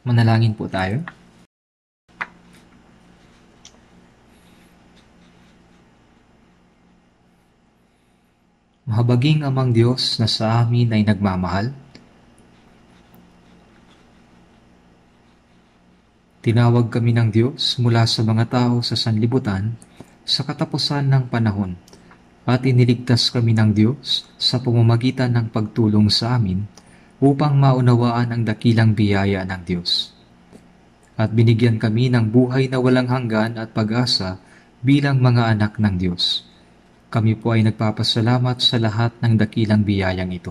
Manalangin po tayo. Mahabaging Amang Diyos na sa amin ay nagmamahal, tinawag kami ng Diyos mula sa mga tao sa sanlibutan sa katapusan ng panahon at iniligtas kami ng Diyos sa pamamagitan ng pagtulong sa amin upang maunawaan ang dakilang biyaya ng Diyos. At binigyan kami ng buhay na walang hanggan at pag-asa bilang mga anak ng Diyos. Kami po ay nagpapasalamat sa lahat ng dakilang biyayang ito.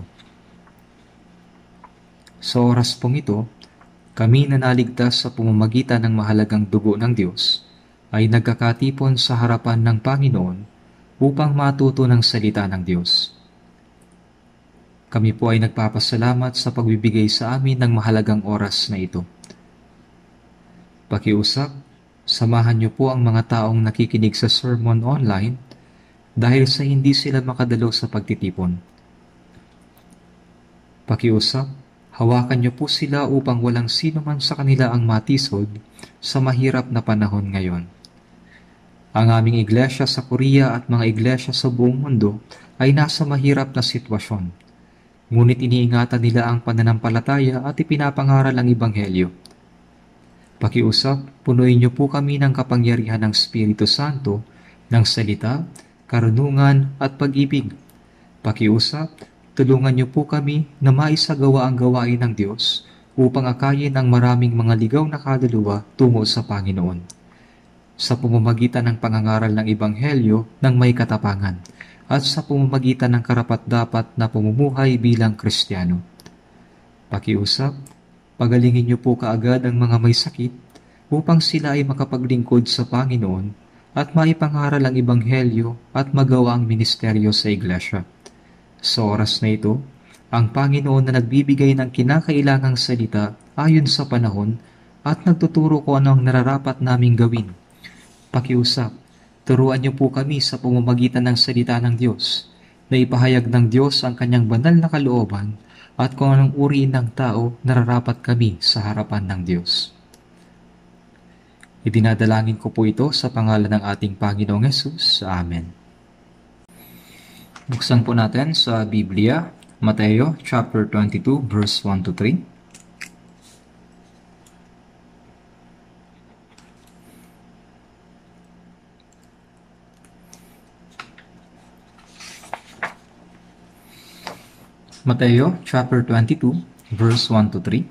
Sa oras pong ito, kami na naligtas sa pamamagitan ng mahalagang dugo ng Diyos ay nagkakatipon sa harapan ng Panginoon upang matuto ng salita ng Diyos. Kami po ay nagpapasalamat sa pagbibigay sa amin ng mahalagang oras na ito. Pakiusap, samahan niyo po ang mga taong nakikinig sa sermon online dahil sa hindi sila makadalo sa pagtitipon. Pakiusap, hawakan niyo po sila upang walang sino man sa kanila ang matisod sa mahirap na panahon ngayon. Ang aming iglesia sa Korea at mga iglesia sa buong mundo ay nasa mahirap na sitwasyon. Ngunit iniingatan nila ang pananampalataya at ipinapangaral ang Ebanghelyo. Pakiusap, punuin niyo po kami ng kapangyarihan ng Espiritu Santo, ng salita, karunungan at pag-ibig. Pakiusap, tulungan niyo po kami na maisagawa ang gawain ng Diyos upang akayin ang maraming mga ligaw na kaluluwa tungo sa Panginoon. Sa pamamagitan ng pangangaral ng Ebanghelyo ng may katapangan at sa pamamagitan ng karapat-dapat na pamumuhay bilang Kristiyano. Pakiusap, pagalingin niyo po kaagad ang mga may sakit upang sila ay makapaglingkod sa Panginoon at maipangaral ang Ebanghelyo at magawa ang ministeryo sa Iglesia. Sa oras na ito, ang Panginoon na nagbibigay ng kinakailangang salita ayon sa panahon at nagtuturo kung ano ang nararapat naming gawin. Pakiusap, turuan niyo po kami sa pamamagitan ng salita ng Diyos, na ipahayag ng Diyos ang kanyang banal na kalooban at kung anong uri ng tao nararapat kami sa harapan ng Diyos. Idinadalangin ko po ito sa pangalan ng ating Panginoong Hesus. Amen. Buksan po natin sa Biblia, Mateo chapter 22 verse 1 to 3. Mateo chapter 22 verse 1 to 3.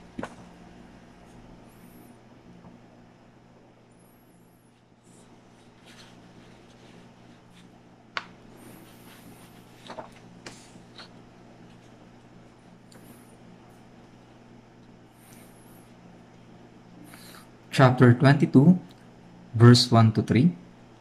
Chapter 22, verse 1 to 3.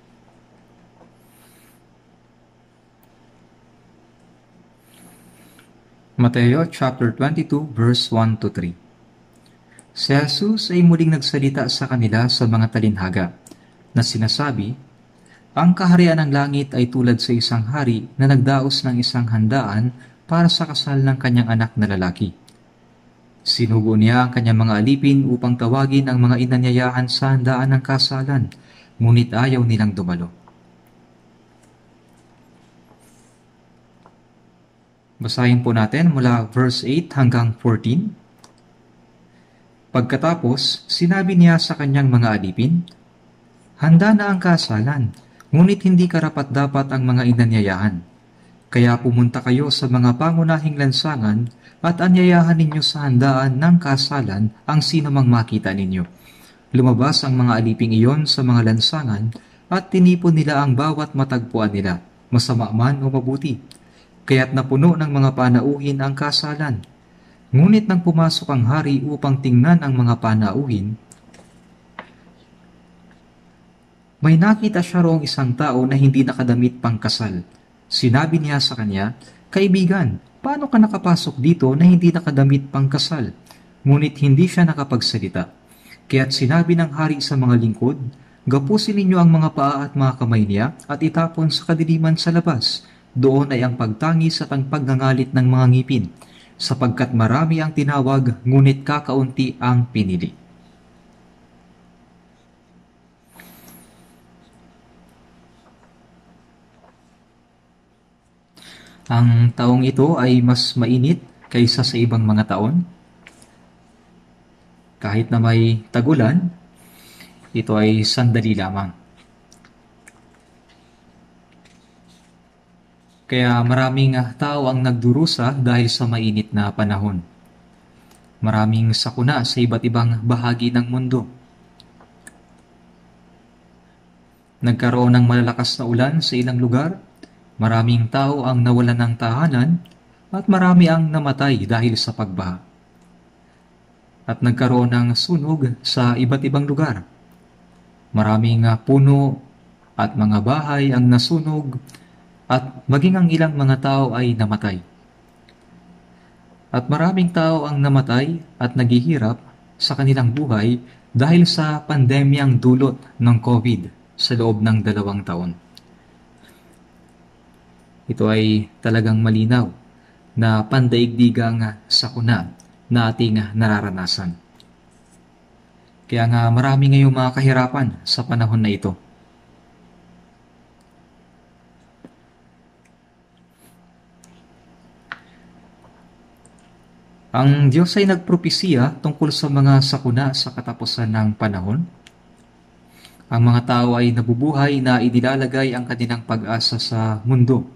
Mateo chapter 22, verse 1 to 3. Si Jesus ay muling nagsalita sa kanila sa mga talinhaga, na sinasabi, ang kaharian ng langit ay tulad sa isang hari na nagdaos ng isang handaan para sa kasal ng kanyang anak na lalaki. Sinugo niya ang kanyang mga alipin upang tawagin ang mga inanyayahan sa handaan ng kasalan, ngunit ayaw nilang dumalo. Basahin po natin mula verse 8 hanggang 14. Pagkatapos, sinabi niya sa kanyang mga alipin, handa na ang kasalan, ngunit hindi karapat-dapat ang mga inanyayahan. Kaya pumunta kayo sa mga pangunahing lansangan at anyayahan ninyo sa handaan ng kasalan ang sino mang makita ninyo. Lumabas ang mga aliping iyon sa mga lansangan at tinipon nila ang bawat matagpuan nila, masama man o mabuti. Kaya't napuno ng mga panauhin ang kasalan. Ngunit nang pumasok ang hari upang tingnan ang mga panauhin, may nakita siya roong isang tao na hindi nakadamit pang kasal. Sinabi niya sa kanya, kaibigan, paano ka nakapasok dito na hindi nakadamit pang kasal? Ngunit hindi siya nakapagsalita. Kaya't sinabi ng hari sa mga lingkod, gapusin ninyo ang mga paa at mga kamay niya at itapon sa kadiliman sa labas. Doon ay ang pagtangis at ang pagngangalit ng mga ngipin. sapagkat marami ang tinawag, ngunit kakaunti ang pinili. Ang taong ito ay mas mainit kaysa sa ibang mga taon. Kahit na may tagulan, ito ay sandali lamang. Kaya maraming tao ang nagdurusa dahil sa mainit na panahon. Maraming sakuna sa iba't ibang bahagi ng mundo. Nagkaroon ng malalakas na ulan sa ilang lugar, maraming tao ang nawalan ng tahanan, at marami ang namatay dahil sa pagbaha. At nagkaroon ng sunog sa iba't ibang lugar. Maraming puno at mga bahay ang nasunog, at maging ang ilang mga tao ay namatay. At maraming tao ang namatay at naghihirap sa kanilang buhay dahil sa pandemyang dulot ng COVID sa loob ng 2 taon. Ito ay talagang malinaw na pandaigdigang sakuna na ating nararanasan. Kaya nga marami ngayong mga kahirapan sa panahon na ito. Ang Diyos ay nagpropesiya tungkol sa mga sakuna sa katapusan ng panahon. Ang mga tao ay nabubuhay na inilalagay ang kanilang pag-asa sa mundo.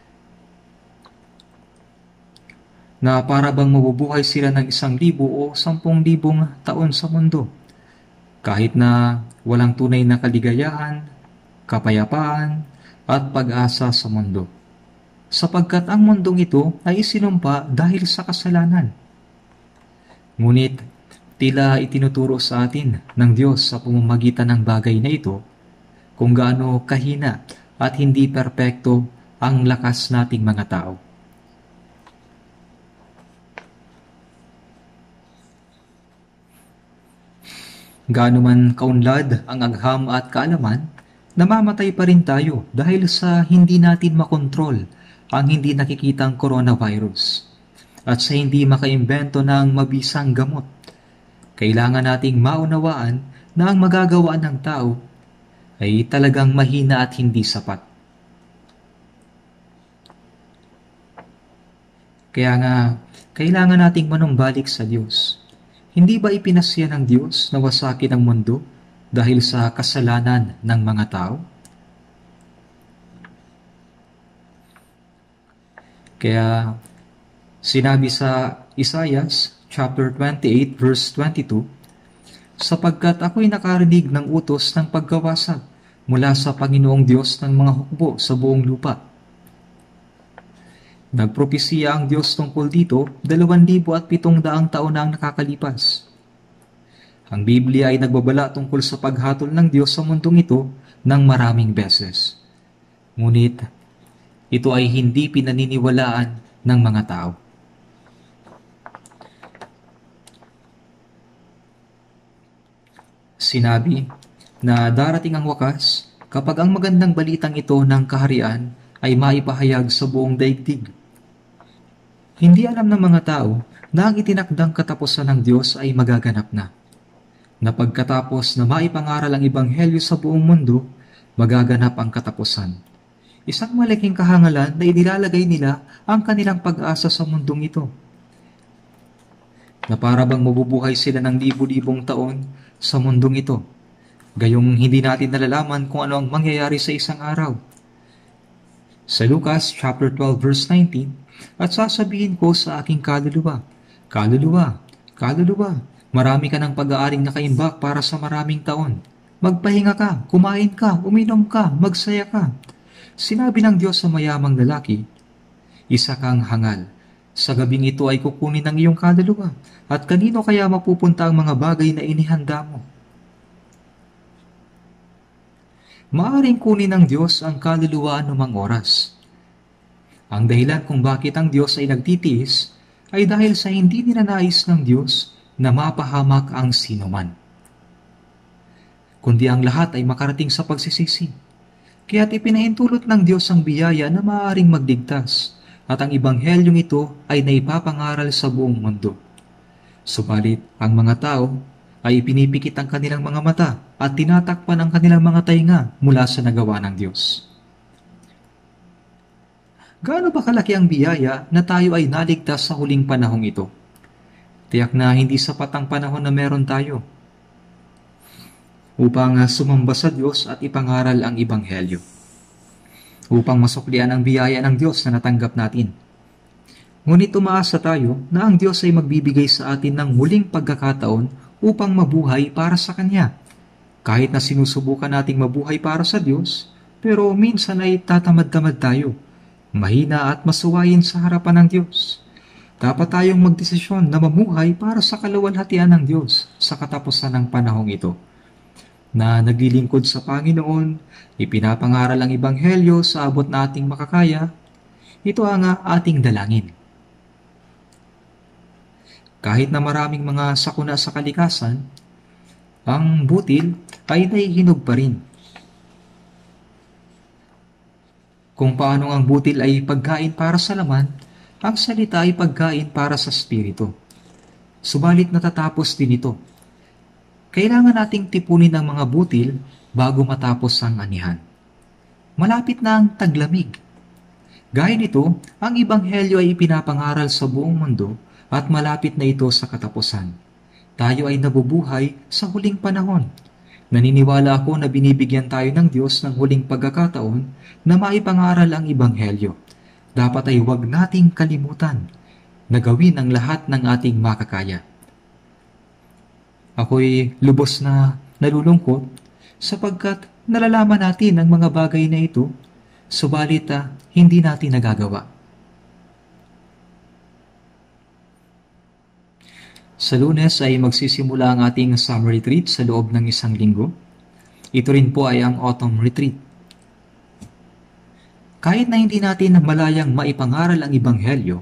Na para bang mabubuhay sila ng 1,000 o 10,000 taon sa mundo. Kahit na walang tunay na kaligayahan, kapayapaan, at pag-asa sa mundo. Sapagkat ang mundong ito ay isinumpa dahil sa kasalanan. Ngunit, tila itinuturo sa atin ng Diyos sa pamamagitan ng bagay na ito kung gaano kahina at hindi perpekto ang lakas nating mga tao. Gaano man kaunlad ang agham at kaalaman, namamatay pa rin tayo dahil sa hindi natin makontrol ang hindi nakikitang coronavirus at sa hindi makaimbento ng mabisang gamot. Kailangan nating maunawaan na ang magagawa ng tao ay talagang mahina at hindi sapat. Kaya nga, kailangan nating manumbalik sa Diyos. Hindi ba ipinasya ng Diyos na wasakin ang mundo dahil sa kasalanan ng mga tao? Kaya sinabi sa Isaiah chapter 28 verse 22, sapagkat ako'y nakarinig ng utos ng pagkawasag mula sa Panginoong Diyos ng mga hukbo sa buong lupa. Nagpropesiya ang Diyos tungkol dito 2,700 taon na ang nakakalipas. Ang Biblia ay nagbabala tungkol sa paghatol ng Diyos sa mundong ito ng maraming beses. Ngunit, ito ay hindi pinaniniwalaan ng mga tao. Sinabi na darating ang wakas kapag ang magandang balitang ito ng kaharian ay maipahayag sa buong daigdig. Hindi alam ng mga tao na ang itinakdang katapusan ng Diyos ay magaganap na. Na pagkatapos na maipangaral ang Ebanghelyo sa buong mundo, magaganap ang katapusan. Isang malaking kahangalan na inilalagay nila ang kanilang pag-asa sa mundong ito. Na para bang mabubuhay sila ng libu-libong taon sa mundong ito, gayong hindi natin nalalaman kung ano ang mangyayari sa isang araw. Sa Lucas chapter 12 verse 19, at sasabihin ko sa aking kaluluwa, kaluluwa, kaluluwa, marami ka ng pag-aaring nakaimbak para sa maraming taon. Magpahinga ka, kumain ka, uminom ka, magsaya ka. Sinabi ng Diyos sa mayamang lalaki, isa kang hangal. Sa gabing ito ay kukunin ng iyong kaluluwa, at kanino kaya mapupunta ang mga bagay na inihanda mo? Maaring kunin ng Diyos ang kaluluwa anumang oras. Ang dahilan kung bakit ang Diyos ay nagtitiis ay dahil sa hindi ninanais ng Diyos na mapahamak ang sinuman, kundi ang lahat ay makarating sa pagsisisi. Kaya't ipinahintulot ng Diyos ang biyaya na maaaring magligtas at ang ibanghelyong ito ay naipapangaral sa buong mundo. Subalit, ang mga tao ay pinipikit ang kanilang mga mata at tinatakpan ang kanilang mga tainga mula sa nagawa ng Diyos. Gaano ba kalaki ang biyaya na tayo ay naligtas sa huling panahong ito? Tiyak na hindi sapat ang panahon na meron tayo upang sumamba sa Diyos at ipangaral ang Ibanghelyo, upang masuklian ang biyaya ng Diyos na natanggap natin. Ngunit umaasa tayo na ang Diyos ay magbibigay sa atin ng muling pagkakataon upang mabuhay para sa Kanya. Kahit na sinusubukan nating mabuhay para sa Diyos, pero minsan ay tatamad-tamad tayo, mahina at masuwayin sa harapan ng Diyos. Dapat tayong magdesisyon na mamuhay para sa kaluwalhatian ng Diyos sa katapusan ng panahong ito, na naglilingkod sa Panginoon, ipinapangaral ang Ibanghelyo sa abot na ating makakaya. Ito ang ating dalangin. Kahit na maraming mga sakuna sa kalikasan, ang butil ay nahihinog pa rin. Kung paano ang butil ay pagkain para sa laman, ang salita ay pagkain para sa spirito. Subalit natatapos din ito. Kailangan nating tipunin ang mga butil bago matapos ang anihan. Malapit na ang taglamig. Gaya nito, ang Ibanghelyo ay ipinapangaral sa buong mundo at malapit na ito sa katapusan. Tayo ay nabubuhay sa huling panahon. Naniniwala ako na binibigyan tayo ng Diyos ng huling pagkakataon na maipangaral ang Ibanghelyo. Dapat ay huwag nating kalimutan na gawin ang lahat ng ating makakaya. Ako'y lubos na nalulungkot sapagkat nalalaman natin ang mga bagay na ito, subalit hindi natin nagagawa. Sa Lunes ay magsisimula ang ating summer retreat sa loob ng 1 linggo. Ito rin po ay ang autumn retreat. Kahit na hindi natin malayang maipangaral ang Ibanghelyo,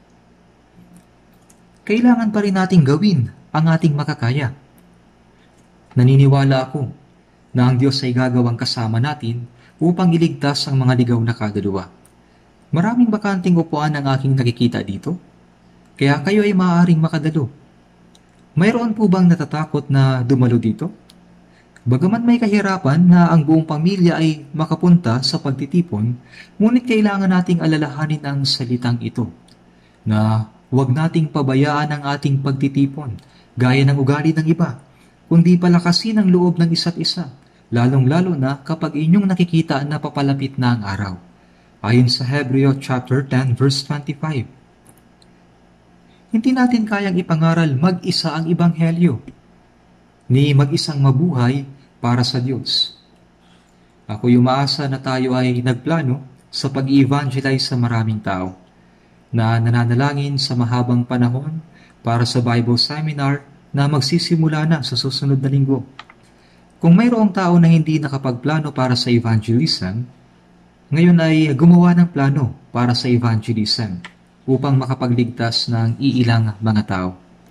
kailangan pa rin nating gawin ang ating makakaya. Naniniwala ako na ang Diyos ay gagawang kasama natin upang iligtas ang mga ligaw na kaluluwa. Maraming bakanting upuan ang aking nakikita dito, kaya kayo ay maaaring makadalo. Mayroon po bang natatakot na dumalo dito? Bagaman may kahirapan na ang buong pamilya ay makapunta sa pagtitipon, ngunit kailangan nating alalahanin ang salitang ito, na huwag nating pabayaan ang ating pagtitipon, gaya ng ugali ng iba, kundi palakasin ang loob ng isa't isa, lalong-lalo na kapag inyong nakikita na papalapit na ang araw. Ayon sa Hebreo chapter 10 verse 25. Hindi natin kayang ipangaral mag-isa ang Ibanghelyo, ni mag-isang mabuhay para sa Diyos. Ako'y umaasa na tayo ay nagplano sa pag-evangelize sa maraming tao, na nananalangin sa mahabang panahon para sa Bible Seminar na magsisimula na sa susunod na linggo. Kung mayroong tao na hindi nakapagplano para sa evangelism, ngayon ay gumawa ng plano para sa evangelism upang makapagligtas ng iilang mga tao.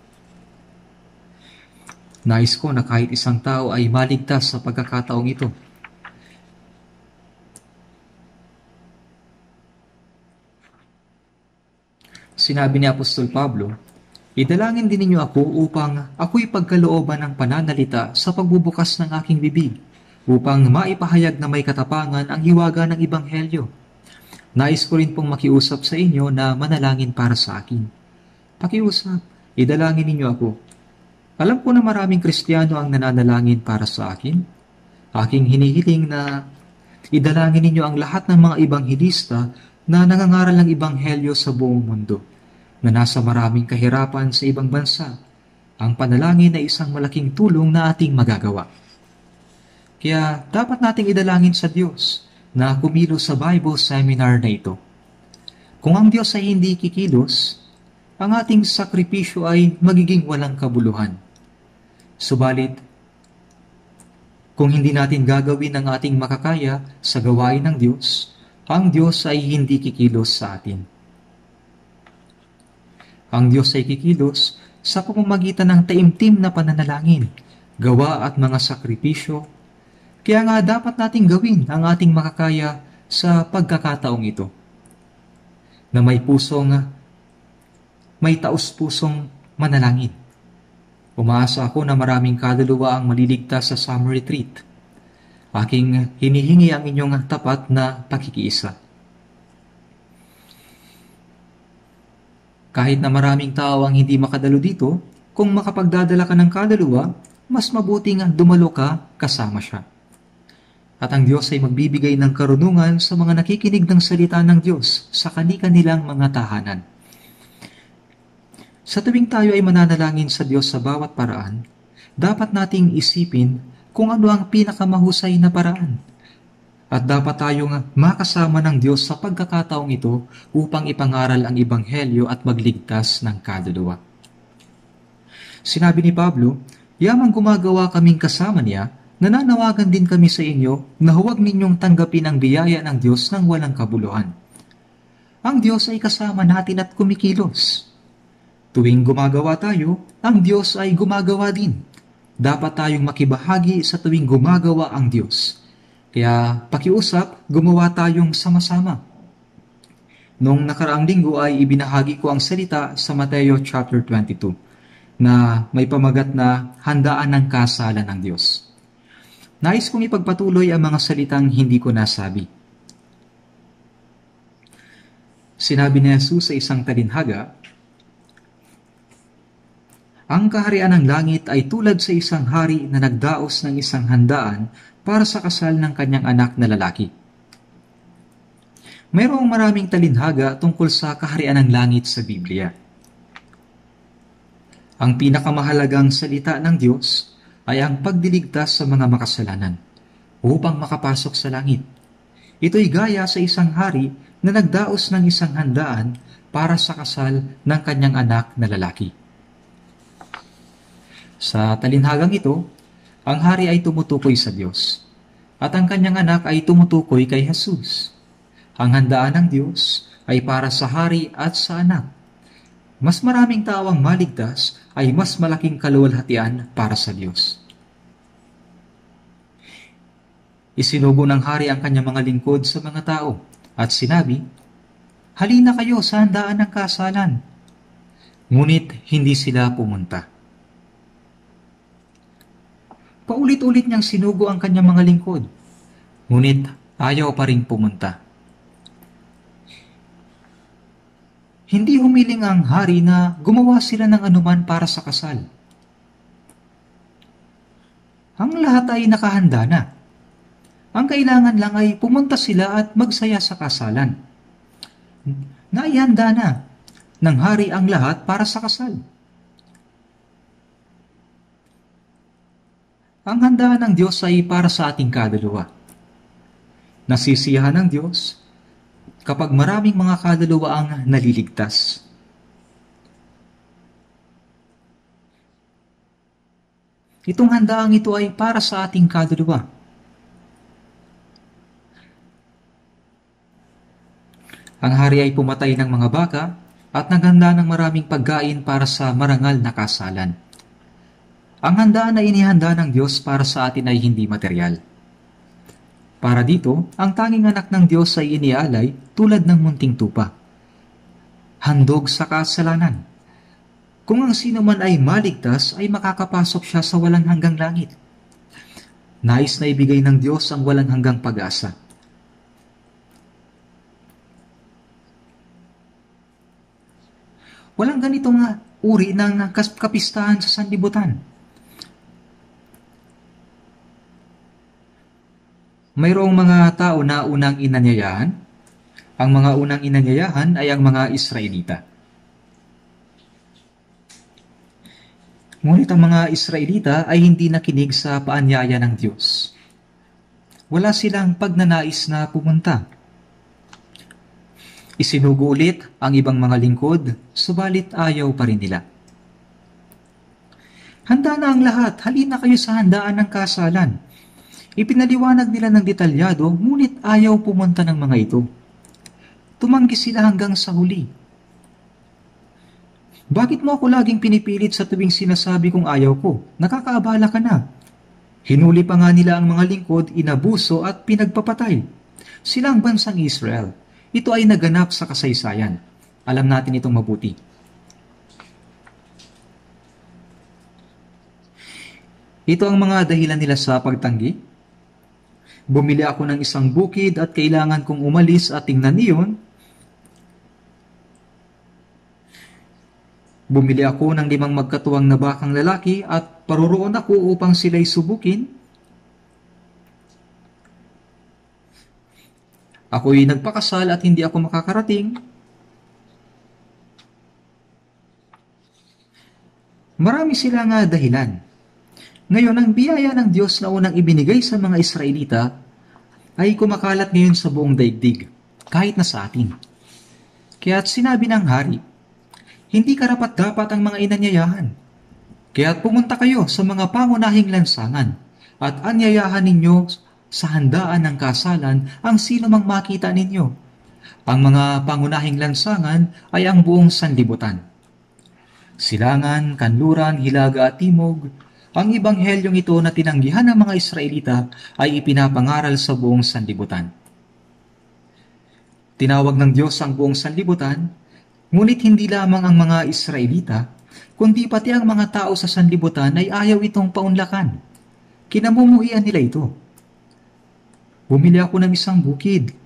Nais ko na kahit isang tao ay maligtas sa pagkakataong ito. Sinabi ni Apostol Pablo, idalangin din ninyo ako upang ako'y pagkalooban ng pananalita sa pagbubukas ng aking bibig, upang maipahayag na may katapangan ang hiwaga ng Ibanghelyo. Nais ko rin pong makiusap sa inyo na manalangin para sa akin. Pakiusap, idalangin ninyo ako. Alam ko na maraming Kristiyano ang nananalangin para sa akin. Aking hinihiling na idalangin ninyo ang lahat ng mga ibanghilista na nangangaral ng Ibanghelyo sa buong mundo, na nasa maraming kahirapan sa ibang bansa. Ang panalangin ay isang malaking tulong na ating magagawa. Kaya dapat nating idalangin sa Diyos na kumilos sa Bible Seminar na ito. Kung ang Diyos ay hindi kikilos, ang ating sakripisyo ay magiging walang kabuluhan. Subalit, kung hindi natin gagawin ang ating makakaya sa gawain ng Diyos, ang Diyos ay hindi kikilos sa atin. Ang Diyos ay kikilos sa pamamagitan ng taimtim na pananalangin, gawa at mga sakripisyo. Kaya nga dapat nating gawin ang ating makakaya sa pagkakataong ito. na may taos-pusong manalangin. Umaasa ako na maraming kaluluwa ang maliligtas sa summer retreat. Aking hinihingi ang inyong tapat na pakikiisa. Kahit na maraming tao ang hindi makadalo dito, kung makapagdadala ka ng kaluluwa, mas mabuting dumalo ka kasama siya. At ang Diyos ay magbibigay ng karunungan sa mga nakikinig ng salita ng Diyos sa kani-kanilang mga tahanan. Sa tuwing tayo ay mananalangin sa Diyos sa bawat paraan, dapat nating isipin kung ano ang pinakamahusay na paraan. At dapat tayong makasama ng Diyos sa pagkakataong ito upang ipangaral ang Ebanghelyo at magligtas ng kaluluwa. Sinabi ni Pablo, yamang gumagawa kaming kasama niya, nananawagan din kami sa inyo na huwag ninyong tanggapin ang biyaya ng Diyos ng walang kabuluhan. Ang Diyos ay kasama natin at kumikilos. Tuwing gumagawa tayo, ang Diyos ay gumagawa din. Dapat tayong makibahagi sa tuwing gumagawa ang Diyos. Kaya pakiusap, gumawa tayong sama-sama. Noong nakaraang linggo ay ibinahagi ko ang salita sa Mateo chapter 22 na may pamagat na handaan ng kasalan ng Diyos. Nais kong ipagpatuloy ang mga salitang hindi ko nasabi. Sinabi ni Jesus sa isang talinhaga, ang kaharian ng langit ay tulad sa isang hari na nagdaos ng isang handaan para sa kasal ng kanyang anak na lalaki. Mayroong maraming talinhaga tungkol sa kaharian ng langit sa Biblia. Ang pinakamahalagang salita ng Diyos ay ang pagdiligtas sa mga makasalanan upang makapasok sa langit. Ito'y gaya sa isang hari na nagdaos ng isang handaan para sa kasal ng kanyang anak na lalaki. Sa talinhagang ito, ang hari ay tumutukoy sa Diyos, at ang kanyang anak ay tumutukoy kay Jesus. Ang handaan ng Diyos ay para sa hari at sa anak. Mas maraming tao ang maligtas ay mas malaking kaluwalhatian para sa Diyos. Isinugo ng hari ang kanyang mga lingkod sa mga tao at sinabi, halina kayo sa handaan ng kasalan. Ngunit hindi sila pumunta. Paulit-ulit niyang sinugo ang kanyang mga lingkod, ngunit ayaw pa rin pumunta. Hindi humiling ang hari na gumawa sila ng anuman para sa kasal. Ang lahat ay nakahanda na. Ang kailangan lang ay pumunta sila at magsaya sa kasalan. Naihanda na ng hari ang lahat para sa kasal. Ang handaan ng Diyos ay para sa ating kaluluwa. Nasisiyahan ng Diyos kapag maraming mga kaluluwa ang naliligtas. Itong handaang ito ay para sa ating kaluluwa. Ang hari ay pumatay ng mga baka at naghanda ng maraming pagkain para sa marangal na kasalan. Ang handaan na inihanda ng Diyos para sa atin ay hindi material. Para dito, ang tanging anak ng Diyos ay inialay tulad ng munting tupa. Handog sa kasalanan. Kung ang sino man ay maligtas, ay makakapasok siya sa walang hanggang langit. Nais na ibigay ng Diyos ang walang hanggang pag-asa. Walang ganitong uri ng kapistahan sa sanlibutan. Mayroong mga tao na unang inanyayahan. Ang mga unang inanyayahan ay ang mga Israelita. Ngunit ang mga Israelita ay hindi nakinig sa paanyaya ng Diyos. Wala silang pagnanais na pumunta. Isinugo ulit ang ibang mga lingkod, subalit ayaw pa rin nila. Handa na ang lahat, halina kayo sa handaan ng kasalan. Ipinaliwanag nila ng detalyado, ngunit ayaw pumunta ng mga ito. Tumanggi sila hanggang sa huli. Bakit mo ako laging pinipilit sa tuwing sinasabi kong ayaw ko? Nakakaabala ka na. Hinuli pa nga nila ang mga lingkod, inabuso at pinagpapatay. Sila ang bansang Israel. Ito ay naganap sa kasaysayan. Alam natin itong mabuti. Ito ang mga dahilan nila sa pagtanggi. Bumili ako ng isang bukid at kailangan kong umalis at tingnan iyon. Bumili ako ng 5 magkatuwang na bakang lalaki at paroroon ako upang sila'y subukin. Ako'y nagpakasal at hindi ako makakarating. Marami silang dahilan. Ngayon, ang biyaya ng Diyos na unang ibinigay sa mga Israelita ay kumakalat ngayon sa buong daigdig, kahit na sa atin. Kaya't sinabi ng hari, hindi karapat-dapat ang mga inanyayahan. Kaya't pumunta kayo sa mga pangunahing lansangan at anyayahan ninyo sa handaan ng kasalan ang sino mang makita ninyo. Ang mga pangunahing lansangan ay ang buong sanlibutan. Silangan, kanluran, hilaga at timog, ang ibanghelyong ito na tinanggihan ng mga Israelita ay ipinapangaral sa buong sanlibutan. Tinawag ng Diyos ang buong sanlibutan, ngunit hindi lamang ang mga Israelita, kundi pati ang mga tao sa sanlibutan ay ayaw itong paunlakan. Kinamumuhian nila ito. Bumili ako ng isang bukid.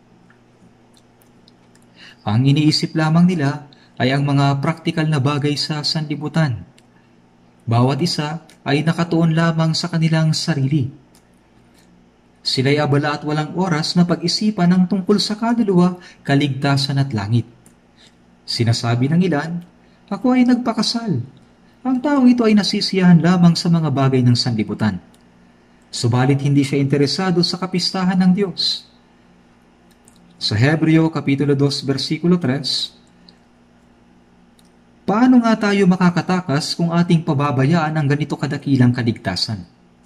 Ang iniisip lamang nila ay ang mga praktikal na bagay sa sanlibutan. Bawat isa ay nakatuon lamang sa kanilang sarili. Sila'y abala at walang oras na pag-isipan ang tungkol sa kaluluwa, kaligtasan at langit. Sinasabi ng ilan, ako ay nagpakasal. Ang taong ito ay nasisiyahan lamang sa mga bagay ng sanlibutan. Subalit hindi siya interesado sa kapistahan ng Diyos. Sa Hebreo Kapitulo 2, versikulo 3, paano nga tayo makakatakas kung ating pababayaan ang ganito kadakilang kaligtasan?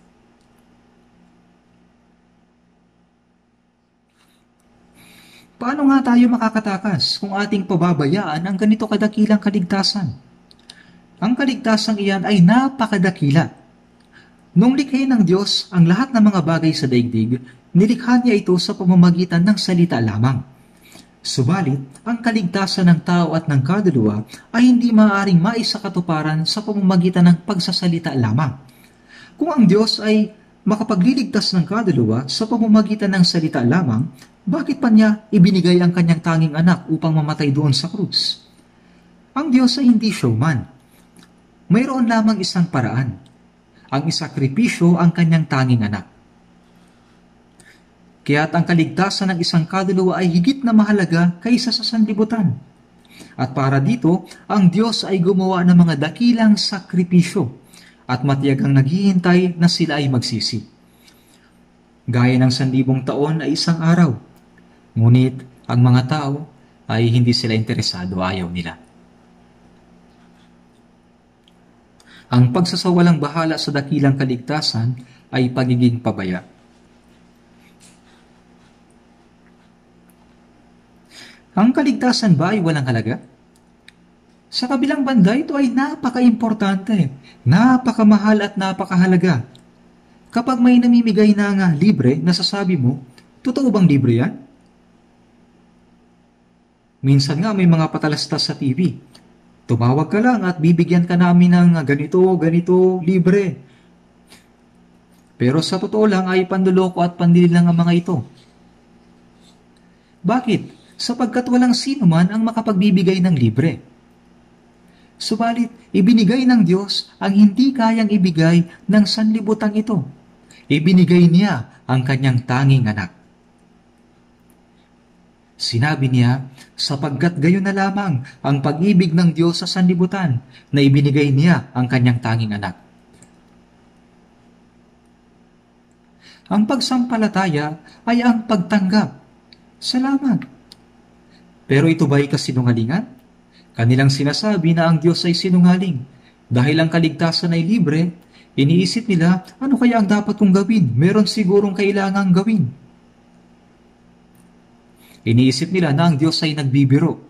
Paano nga tayo makakatakas kung ating pababayaan ang ganito kadakilang kaligtasan? Ang kaligtasang iyan ay napakadakila. Nung likhain ng Diyos ang lahat ng mga bagay sa daigdig, nilikha niya ito sa pamamagitan ng salita lamang. Subalit, ang kaligtasan ng tao at ng kaluluwa ay hindi maaaring maisakatuparan sa pamamagitan ng pagsasalita lamang. Kung ang Diyos ay makapagliligtas ng kaluluwa sa pamamagitan ng salita lamang, bakit pa niya ibinigay ang kanyang tanging anak upang mamatay doon sa krus? Ang Diyos ay hindi showman. Mayroon lamang isang paraan. Ang isakripisyo ang kanyang tanging anak. Kaya't ang kaligtasan ng isang kaluluwa ay higit na mahalaga kaysa sa sanlibutan. At para dito, ang Diyos ay gumawa ng mga dakilang sakripisyo at matiyagang naghihintay na sila ay magsisi. Gaya ng 1,000 taon ay isang araw. Ngunit ang mga tao ay hindi sila interesado, ayaw nila. Ang pagsasawalang bahala sa dakilang kaligtasan ay pagiging pabaya. Ang kaligtasan ba ay walang halaga? Sa kabilang banda, ito ay napaka-importante, napakamahal at napakahalaga. Kapag may namimigay na nga libre, nasasabi mo, totoo bang libre yan? Minsan nga may mga patalastas sa TV. Tumawag ka lang at bibigyan ka namin ng ganito, libre. Pero sa totoo lang ay panduloko at pandili lang ang mga ito. Bakit? Sapagkat walang sino man ang makapagbibigay ng libre. Subalit, ibinigay ng Diyos ang hindi kayang ibigay ng sanlibutang ito. Ibinigay niya ang kanyang tanging anak. Sinabi niya, sapagkat gayon na lamang ang pag-ibig ng Diyos sa sanlibutan na ibinigay niya ang kanyang tanging anak. Ang pagsampalataya ay ang pagtanggap. Salamat. Pero ito ba ay kasinungalingan? Kanilang sinasabi na ang Diyos ay sinungaling. Dahil ang kaligtasan ay libre, iniisip nila, ano kaya ang dapat kong gawin? Meron sigurong kailangang gawin. Iniisip nila na ang Diyos ay nagbibiro.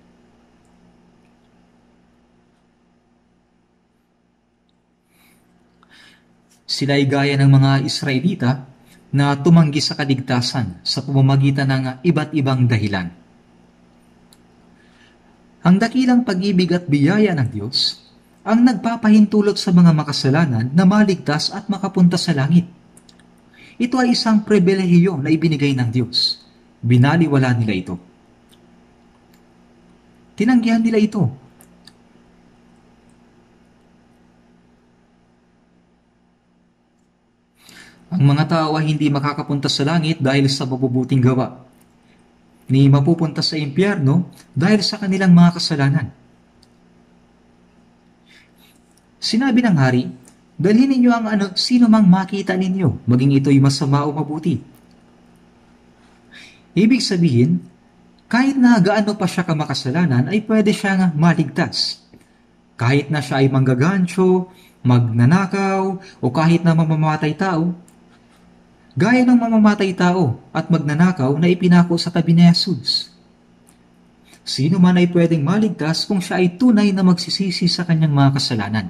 Sila ay gaya ng mga Israelita na tumanggi sa kaligtasan sa pamamagitan ng iba't ibang dahilan. Ang dakilang pag-ibig at biyaya ng Diyos ang nagpapahintulot sa mga makasalanan na maligtas at makapunta sa langit. Ito ay isang pribilehiyo na ibinigay ng Diyos. Binaliwala nila ito. Tinanggihan nila ito. Ang mga tao ay hindi makakapunta sa langit dahil sa mabubuting gawa, ni mapupunta sa impyerno dahil sa kanilang mga kasalanan. Sinabi ng hari, dalhin ninyo ang sino mang makita ninyo, maging ito'y masama o mabuti. Ibig sabihin, kahit na gaano pa siya kamakasalanan, ay pwede siyang maligtas. Kahit na siya ay manggagancho, magnanakaw, o kahit na mamamatay tao, gaya ng mamamatay tao at magnanakaw na ipinako sa tabi ni Jesus. Sino man ay pwedeng maligtas kung siya ay tunay na magsisisi sa kanyang mga kasalanan.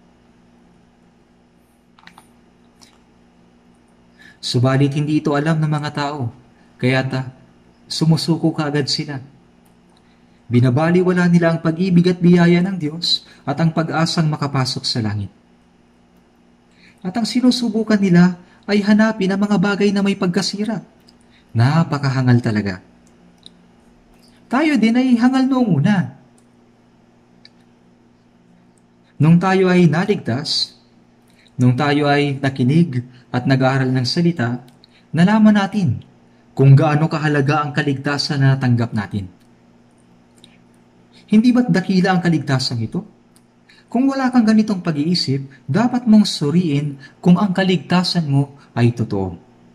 Subalit hindi ito alam ng mga tao, kaya't sumusuko kaagad sila. Binabaliwala nila ang pag-ibig at biyaya ng Diyos at ang pag-asang makapasok sa langit. At ang sinusubukan nila ay hanapin ang mga bagay na may pagkasira. Napakahangal talaga. Tayo din ay hangal noong una. Nung tayo ay naligtas, nung tayo ay nakinig at nag-aaral ng salita, nalaman natin kung gaano kahalaga ang kaligtasan na natanggap natin. Hindi ba't dakila ang kaligtasan ito? Kung wala kang ganitong pag-iisip, dapat mong suriin kung ang kaligtasan mo ay totoo.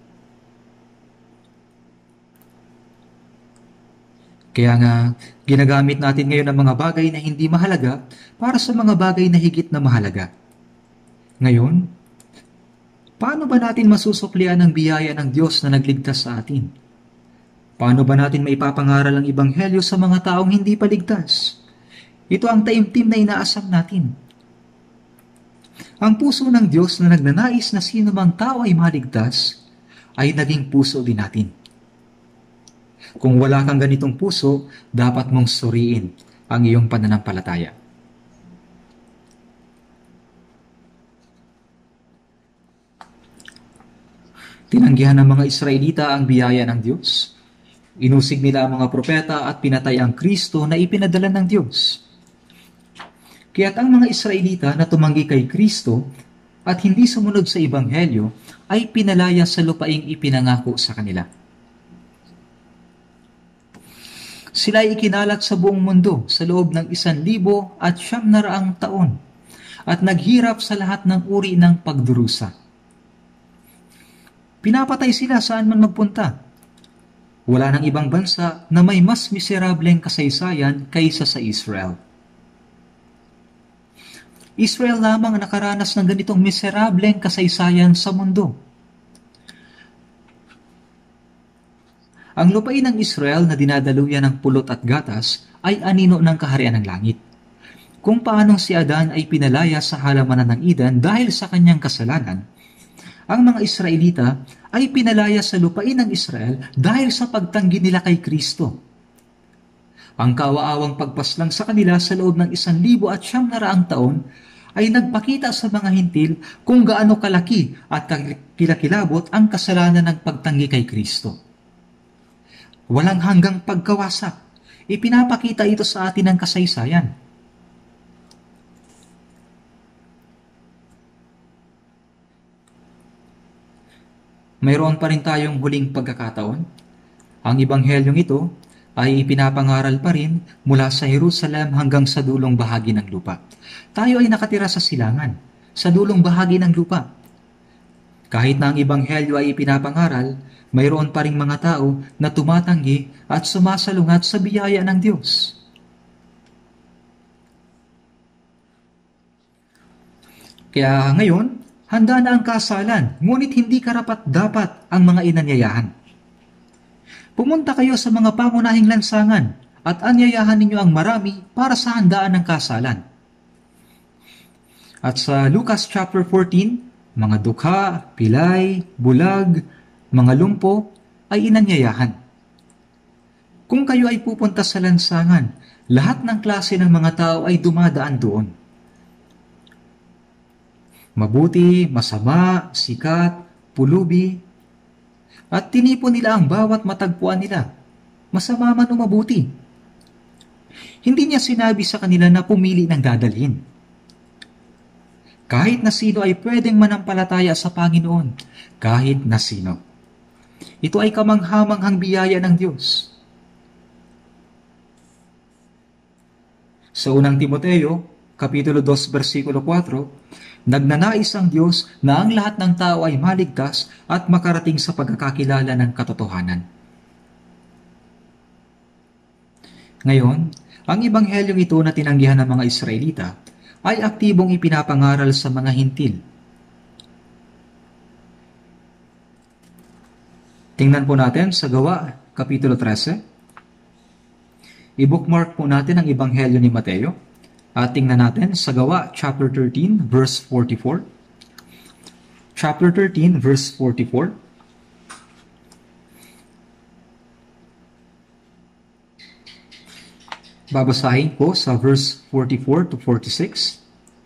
Kaya nga, ginagamit natin ngayon ang mga bagay na hindi mahalaga para sa mga bagay na higit na mahalaga. Ngayon, paano ba natin masusuklian ang biyaya ng Diyos na nagligtas sa atin? Paano ba natin maipapangaral ang Ebanghelyo sa mga taong hindi pa ligtas? Ito ang taimtim na inaasam natin. Ang puso ng Diyos na nagnanais na sino mang tao ay maligtas, ay naging puso din natin. Kung wala kang ganitong puso, dapat mong suriin ang iyong pananampalataya. Tinanggihan ng mga Israelita ang biyaya ng Diyos. Inusig nila ang mga propeta at pinatay ang Kristo na ipinadala ng Diyos. Kaya't ang mga Israelita na tumanggi kay Kristo at hindi sumunod sa Ebanghelyo ay pinalaya sa lupaing ipinangako sa kanila. Sila ay ikinalat sa buong mundo sa loob ng 1,900 taon at naghirap sa lahat ng uri ng pagdurusa. Pinapatay sila saan man magpunta. Wala nang ibang bansa na may mas miserableng kasaysayan kaysa sa Israel. Israel lamang ang nakaranas ng ganitong miserableng kasaysayan sa mundo. Ang lupain ng Israel na dinadaluyan ng pulot at gatas ay anino ng kaharian ng langit. Kung paanong si Adan ay pinalaya sa halamanan ng Eden dahil sa kanyang kasalanan, ang mga Israelita ay pinalaya sa lupain ng Israel dahil sa pagtanggi nila kay Kristo. Ang kawaawang pagpaslang sa kanila sa loob ng 1,900 taon ay nagpakita sa mga hintil kung gaano kalaki at kilakilabot ang kasalanan ng pagtanggi kay Kristo. Walang hanggang pagkawasak. Ipinapakita ito sa atin ng kasaysayan. Mayroon pa rin tayong huling pagkakataon. Ang Ebanghelyong ito ay ipinapangaral pa rin mula sa Jerusalem hanggang sa dulong bahagi ng lupa. Tayo ay nakatira sa silangan, sa dulong bahagi ng lupa. Kahit na ang Ebanghelyo ay ipinapangaral, mayroon pa ring mga tao na tumatanggi at sumasalungat sa biyaya ng Diyos. Kaya ngayon, handa na ang kasalan, ngunit hindi karapat-dapat ang mga inanyayahan. Pumunta kayo sa mga pangunahing lansangan at anyayahan ninyo ang marami para sa handaan ng kasalan. At sa Lucas chapter 14, mga dukha, pilay, bulag, mga lumpo ay inanyayahan. Kung kayo ay pupunta sa lansangan, Lahat ng klase ng mga tao ay dumadaan doon. Mabuti, masama, sikat, pulubi, at tinipon nila ang bawat matagpuan nila, masama man o mabuti. Hindi niya sinabi sa kanila na pumili ng dadalhin. Kahit na sino ay pwedeng manampalataya sa Panginoon, kahit na sino. Ito ay kamanghamanghang biyaya ng Diyos. Sa unang Timoteo, Kapitulo 2, versikulo 4, nagnanais ang Diyos na ang lahat ng tao ay maligtas at makarating sa pagkakakilala ng katotohanan. Ngayon, ang ebanghelyong ito na tinanggihan ng mga Israelita ay aktibong ipinapangaral sa mga hintil. Tingnan po natin sa Gawa, Kapitulo 13. I-bookmark po natin ang ebanghelyo ni Mateo. At tingnan natin sa Gawa, chapter 13, verse 44. Chapter 13, verse 44. Babasahin ko sa verse 44 to 46.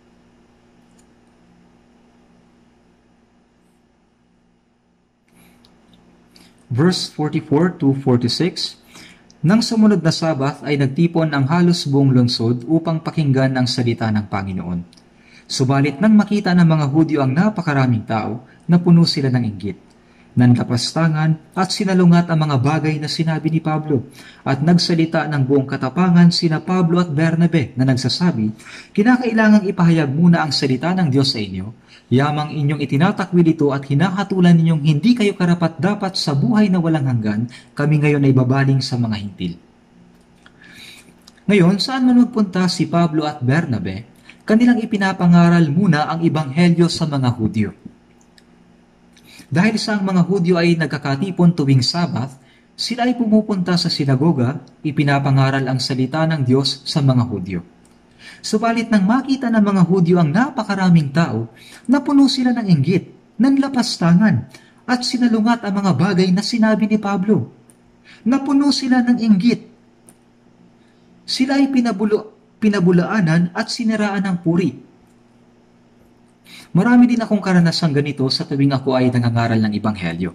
Verse 44 to 46. Nang sumunod na Sabath ay nagtipon ang halos buong lungsod upang pakinggan ang salita ng Panginoon. Subalit nang makita ng mga Hudyo ang napakaraming tao, napuno sila ng inggit. Nanlapastangan at sinalungat ang mga bagay na sinabi ni Pablo at nagsalita ng buong katapangan sina Pablo at Bernabe na nagsasabi, kinakailangang ipahayag muna ang salita ng Diyos sa inyo, yamang inyong itinatakwil ito at hinahatulan ninyong hindi kayo karapat-dapat sa buhay na walang hanggan, kami ngayon ay babaling sa mga hintil. Ngayon, saan man magpunta si Pablo at Bernabe, kanilang ipinapangaral muna ang ebanghelyo sa mga Hudyo. Dahil sa ang mga Hudyo ay nagkakatipon tuwing Sabath, sila ay pumupunta sa sinagoga, ipinapangaral ang salita ng Diyos sa mga Hudyo. Subalit nang makita ng mga Hudyo ang napakaraming tao, napuno sila ng inggit, nanlapastangan, at sinalungat ang mga bagay na sinabi ni Pablo. Napuno sila ng inggit. Sila ay pinabulaanan at siniraan ng puri. Marami din akong karanasang ganito sa tuwing ako ay nangangaral ng ebanghelyo.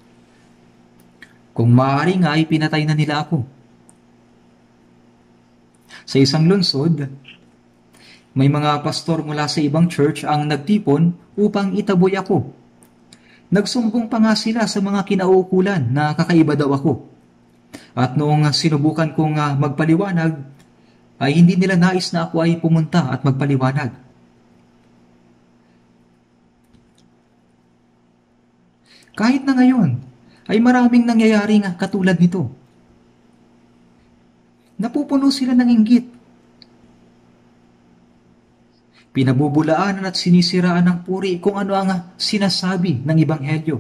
Kung maaari nga ay pinatay na nila ako. Sa isang lungsod, may mga pastor mula sa ibang church ang nagtipon upang itaboy ako. Nagsumbong pa nga sila sa mga kinauukulan na kakaiba daw ako. At noong sinubukan kong magpaliwanag, ay hindi nila nais na ako ay pumunta at magpaliwanag. Kahit na ngayon, ay maraming nangyayaring katulad nito. Napupuno sila ng inggit. Pinabubulaanan at sinisiraan ng puri kung ano ang sinasabi ng ebanghelyo.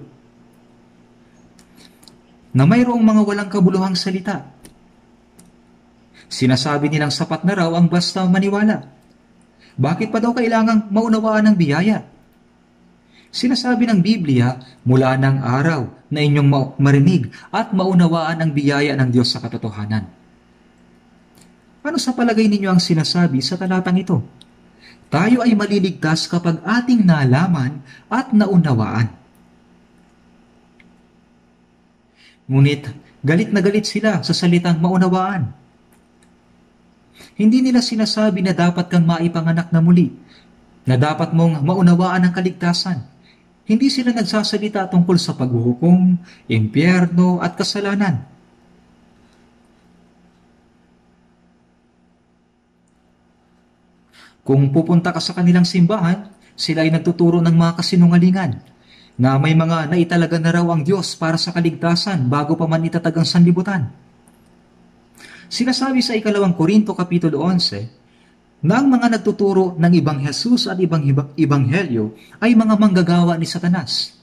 Na mayroong mga walang kabuluhang salita. Sinasabi nilang sapat na raw ang basta maniwala. Bakit pa daw kailangang maunawaan ng biyaya? Sinasabi ng Biblia, mula ng araw na inyong marinig at maunawaan ang biyaya ng Diyos sa katotohanan. Ano sa palagay ninyo ang sinasabi sa talatang ito? Tayo ay maliligtas kapag ating nalaman at naunawaan. Ngunit galit na galit sila sa salitang maunawaan. Hindi nila sinasabi na dapat kang maipanganak na muli, na dapat mong maunawaan ang kaligtasan. Hindi sila nagsasalita tungkol sa paghuhukom, impyerno at kasalanan. Kung pupunta ka sa kanilang simbahan, sila ay nagtuturo ng mga kasinungalingan na may mga naitalaga na raw ang Diyos para sa kaligtasan bago pa man itatag ang sanlibutan. Sinasabi sa 2 Korinto Kapitulo 11, na ang mga nagtuturo ng ibang Jesus at ibang ibanghelyo ay mga manggagawa ni Satanas.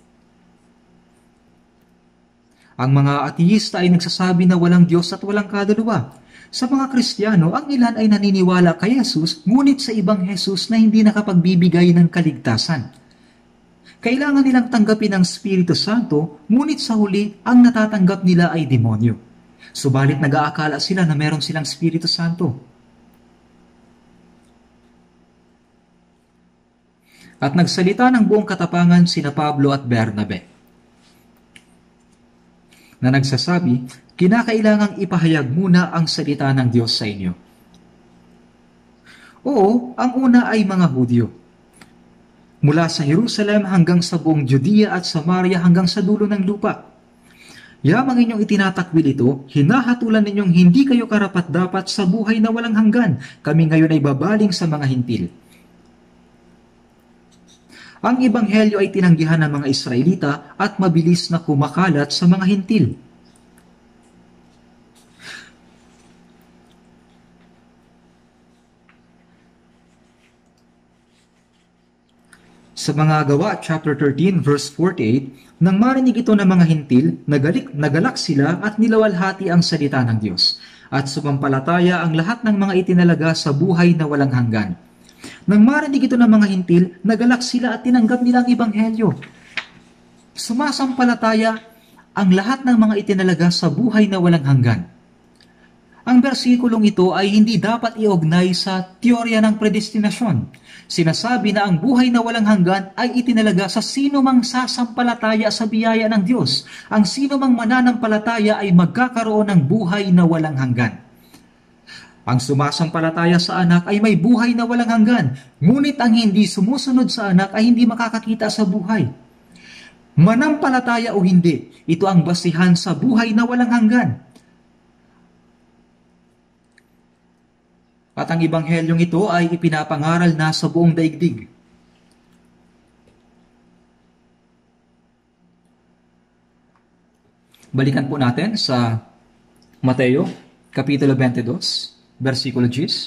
Ang mga ateista ay nagsasabi na walang Diyos at walang kaluluwa. Sa mga Kristiyano, ang ilan ay naniniwala kay Jesus, ngunit sa ibang Jesus na hindi nakapagbibigay ng kaligtasan. Kailangan nilang tanggapin ang Espiritu Santo, ngunit sa huli, ang natatanggap nila ay demonyo. Subalit nag-aakala sila na meron silang Espiritu Santo. At nagsalita ng buong katapangan sina Pablo at Bernabe, na nagsasabi, kinakailangang ipahayag muna ang salita ng Diyos sa inyo. Oo, ang una ay mga Hudyo. Mula sa Jerusalem hanggang sa buong Judea at Samaria hanggang sa dulo ng lupa. Yamang inyong itinatakwil ito, hinahatulan ninyong hindi kayo karapat-dapat sa buhay na walang hanggan. Kami ngayon ay babaling sa mga hintil. Ang ebanghelyo ay tinanggihan ng mga Israelita at mabilis na kumakalat sa mga hintil. Sa mga Gawa, chapter 13, verse 48, nang marinig ito ng mga hintil, nagalak sila at nilawalhati ang salita ng Diyos, at sumampalataya ang lahat ng mga itinalaga sa buhay na walang hanggan. Nang marinig ito ng mga hintil, nagalak sila at tinanggap nila ang ebanghelyo. Sumasampalataya ang lahat ng mga itinalaga sa buhay na walang hanggan. Ang bersikulong ito ay hindi dapat iugnay sa teorya ng predestinasyon. Sinasabi na ang buhay na walang hanggan ay itinalaga sa sino mang sasampalataya sa biyaya ng Diyos. Ang sino mang mananampalataya ay magkakaroon ng buhay na walang hanggan. Ang sumasampalataya sa anak ay may buhay na walang hanggan, ngunit ang hindi sumusunod sa anak ay hindi makakakita sa buhay. Manampalataya o hindi, ito ang basihan sa buhay na walang hanggan. At ang ebanghelyong ito ay ipinapangaral na sa buong daigdig. Balikan po natin sa Mateo, Kapitulo 22, versikulo 10.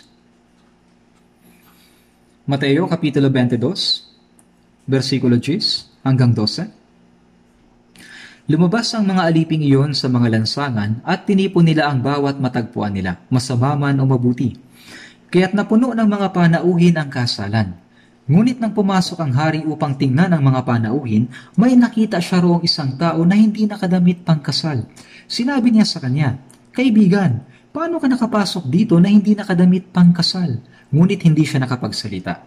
Mateo, Kapitulo 22, versikulo 10 hanggang 12. Lumabas ang mga aliping iyon sa mga lansangan at tinipon nila ang bawat matagpuan nila, masama man o mabuti. Kaya't napuno ng mga panauhin ang kasalan. Ngunit nang pumasok ang hari upang tingnan ang mga panauhin, may nakita siya roong isang tao na hindi nakadamit pangkasal. Sinabi niya sa kanya, "Kaibigan, paano ka nakapasok dito na hindi nakadamit pangkasal?" Ngunit hindi siya nakapagsalita.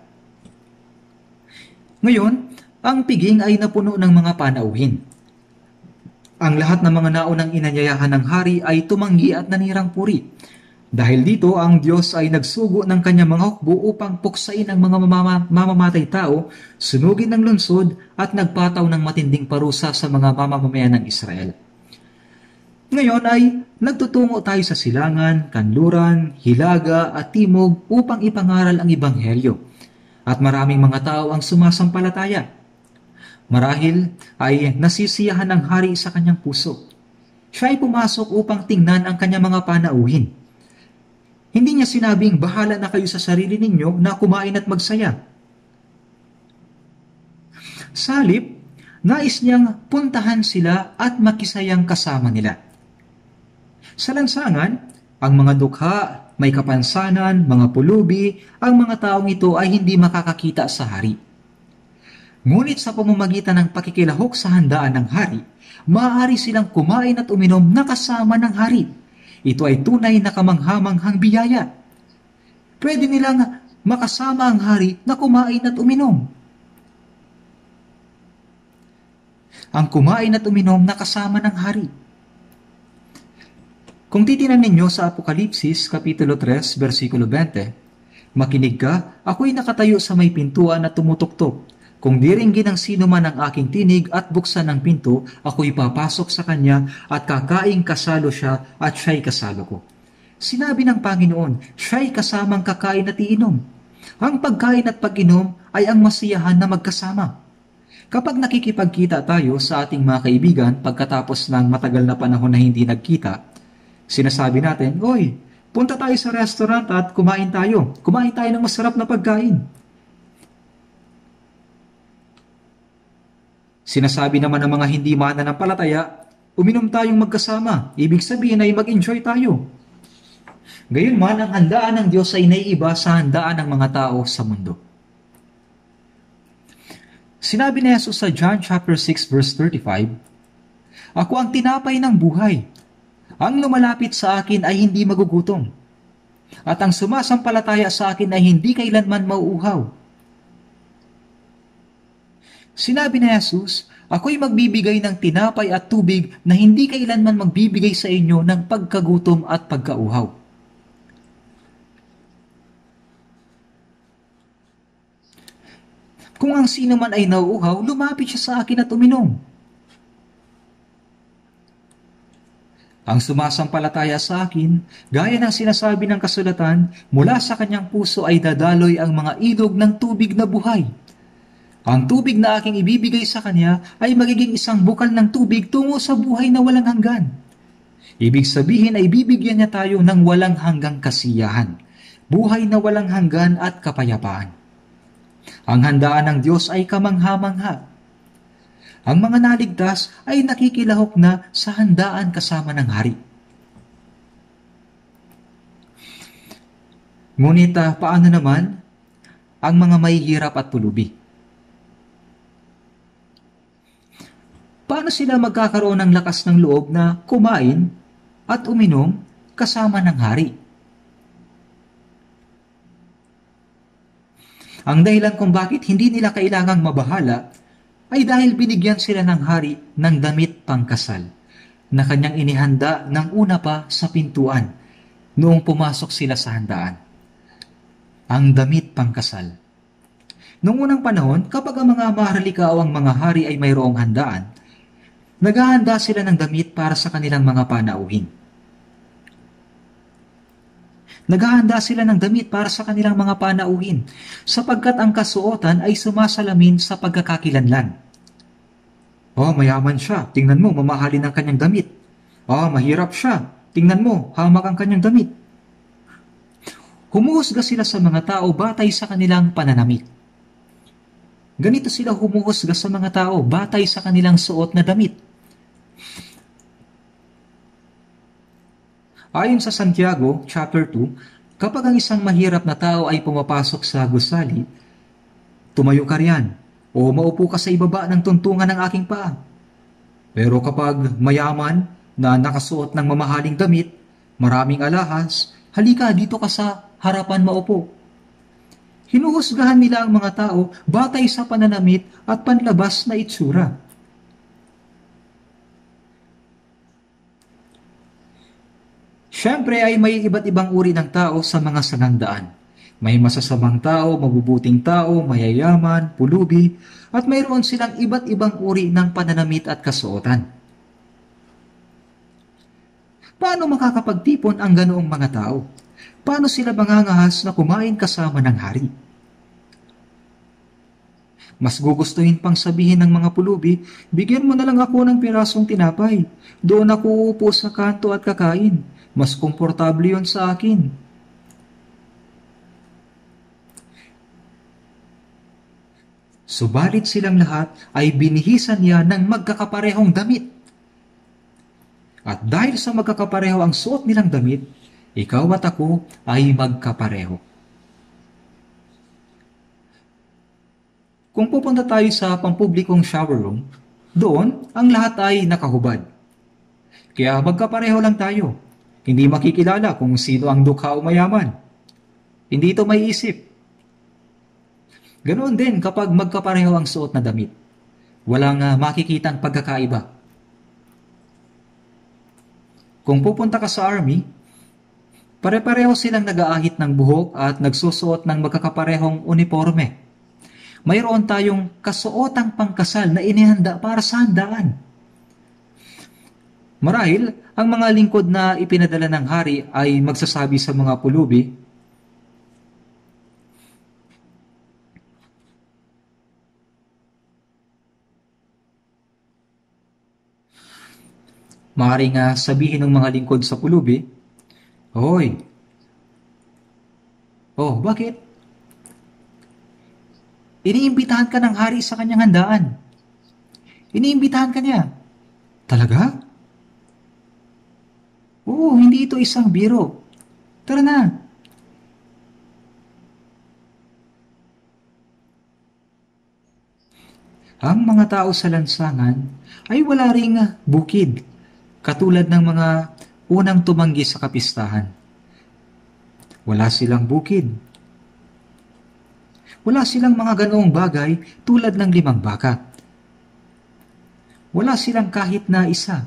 Ngayon, ang piging ay napuno ng mga panauhin. Ang lahat ng mga naunang inanyayahan ng hari ay tumanggi at nanirang puri. Dahil dito, ang Diyos ay nagsugo ng kanyang mga hukbo upang puksain ang mga mamamatay tao, sunugin ng lungsod at nagpataw ng matinding parusa sa mga mamamayan ng Israel. Ngayon ay nagtutungo tayo sa silangan, kanluran, hilaga at timog upang ipangaral ang ebanghelyo. At maraming mga tao ang sumasampalataya. Marahil ay nasisiyahan ng hari sa kanyang puso. Siya ay pumasok upang tingnan ang kanyang mga panauhin. Hindi niya sinabing, "Bahala na kayo sa sarili ninyo na kumain at magsaya." Sa halip, nais niyang puntahan sila at makisayang kasama nila. Sa lansangan, ang mga dukha, may kapansanan, mga pulubi, ang mga taong ito ay hindi makakakita sa hari. Ngunit sa pamamagitan ng pakikilahok sa handaan ng hari, maaari silang kumain at uminom na kasama ng hari. Ito ay tunay na kamanghamanghang biyaya. Pwede nilang makasama ang hari na kumain at uminom. Ang kumain at uminom na kasama ng hari. Kung titinan ninyo sa Apokalipsis, Kapitulo 3, versikulo 20, "Makinig ka, ako'y nakatayo sa may pintuan at tumutuktok. Kung diringgin ng sino man ang aking tinig at buksan ang pinto, ako'y papasok sa kanya at kakaing kasalo siya at siya'y kasalo ko." Sinabi ng Panginoon, siya'y kasamang kakain at iinom. Ang pagkain at pag-inom ay ang masiyahan na magkasama. Kapag nakikipagkita tayo sa ating mga kaibigan pagkatapos ng matagal na panahon na hindi nagkita, sinasabi natin, "Oy, punta tayo sa restaurant at kumain tayo. Kumain tayo ng masarap na pagkain." Sinasabi naman ng mga hindi mananampalataya, "Uminom tayong magkasama." Ibig sabihin ay mag-enjoy tayo. Gayunman, ang handaan ng Diyos ay naiiba sa handaan ng mga tao sa mundo. Sinabi ni Jesus sa John chapter 6 verse 35, "Ako ang tinapay ng buhay. Ang lumalapit sa akin ay hindi magugutom, at ang sumasampalataya sa akin ay hindi kailanman mauuhaw. Sinabi ni Jesus, ako'y magbibigay ng tinapay at tubig na hindi kailanman magbibigay sa inyo ng pagkagutom at pagkauhaw. Kung ang sino man ay nauuhaw, lumapit siya sa akin at uminom. Ang sumasampalataya sa akin, gaya ng sinasabi ng kasulatan, mula sa kanyang puso ay dadaloy ang mga ilog ng tubig na buhay. Ang tubig na aking ibibigay sa kanya ay magiging isang bukal ng tubig tungo sa buhay na walang hanggan. Ibig sabihin ay bibigyan niya tayo ng walang hanggang kasiyahan, buhay na walang hanggan at kapayapaan. Ang handaan ng Diyos ay kamangha-mangha. Ang mga naligtas ay nakikilahok na sa handaan kasama ng hari. Ngunit paano naman ang mga mahihirap at pulubi? Paano sila magkakaroon ng lakas ng loob na kumain at uminom kasama ng hari? Ang dahilan kung bakit hindi nila kailangang mabahala ay dahil binigyan sila ng hari ng damit pangkasal na kanyang inihanda ng una pa sa pintuan noong pumasok sila sa handaan. Ang damit pangkasal. Noong unang panahon, kapag ang mga maharlika o ang mga hari ay mayroong handaan, naghahanda sila ng damit para sa kanilang mga panauhin. Naghahanda sila ng damit para sa kanilang mga panauhin, sapagkat ang kasuotan ay sumasalamin sa pagkakakilanlan. Mayaman siya, tingnan mo, mamahalin ang kanyang damit. Mahirap siya, tingnan mo, hamak ang kanyang damit. Humuhusga sila sa mga tao batay sa kanilang pananamit. Ganito sila humuhusga sa mga tao batay sa kanilang suot na damit. Ayon sa Santiago, chapter 2, kapag ang isang mahirap na tao ay pumapasok sa gusali, tumayo ka riyan o maupo ka sa ibaba ng tuntungan ng aking paa. Pero kapag mayaman na nakasuot ng mamahaling damit, maraming alahas, halika dito ka sa harapan maupo. Hinuhusgahan nila ang mga tao batay sa pananamit at panlabas na itsura. Siyempre ay may iba't ibang uri ng tao sa mga sanandaan. May masasamang tao, mabubuting tao, mayayaman, pulubi, at mayroon silang iba't ibang uri ng pananamit at kasuotan. Paano makakapagtipon ang ganoong mga tao? Paano sila mangangahas na kumain kasama ng hari? Mas gugustuhin pang sabihin ng mga pulubi, bigyan mo na lang ako ng pirasong tinapay. Doon ako uupo sa kanto at kakain. Mas komportable yon sa akin. Subalit silang lahat ay binihisan niya ng magkakaparehong damit. At dahil sa magkakapareho ang suot nilang damit, ikaw at ako ay magkapareho. Kung pupunta tayo sa pampublikong shower room, doon ang lahat ay nakahubad. Kaya magkapareho lang tayo. Hindi makikilala kung sino ang dukha o mayaman. Hindi ito may isip. Ganoon din kapag magkapareho ang suot na damit. Walang makikitang pagkakaiba. Kung pupunta ka sa army, pare-pareho silang nag-aahit ng buhok at nagsusuot ng magkakaparehong uniforme. Mayroon tayong kasuotang pangkasal na inihanda para sa handaan. Marahil, ang mga lingkod na ipinadala ng hari ay magsasabi sa mga pulubi, maaaring sabihin ng mga lingkod sa pulubi, Hoy! Bakit? Iniimbitahan ka ng hari sa kanyang handaan. Iniimbitahan ka niya. Talaga? Hindi ito isang biro. Tara na. Ang mga tao sa lansangan ay wala ring bukid, katulad ng mga unang tumanggi sa kapistahan. Wala silang bukid. Wala silang mga ganoong bagay tulad ng 5 baka. Wala silang kahit na isa.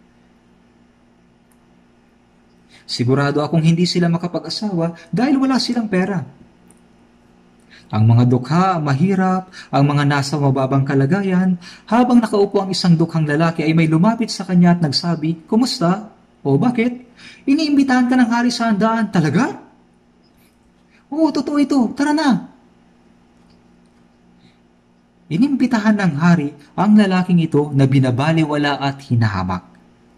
Sigurado akong hindi sila makapag-asawa dahil wala silang pera. Ang mga dukha, mahirap, ang mga nasa mababang kalagayan, habang nakaupo ang isang dukhang lalaki ay may lumapit sa kanya at nagsabi, "Kumusta? O bakit? Iniimbitahan ka ng hari sa handaan, talaga?" "Oo, totoo ito. Tara na." Inimbitahan ng hari ang lalaking ito na binabaliwala at hinahamak.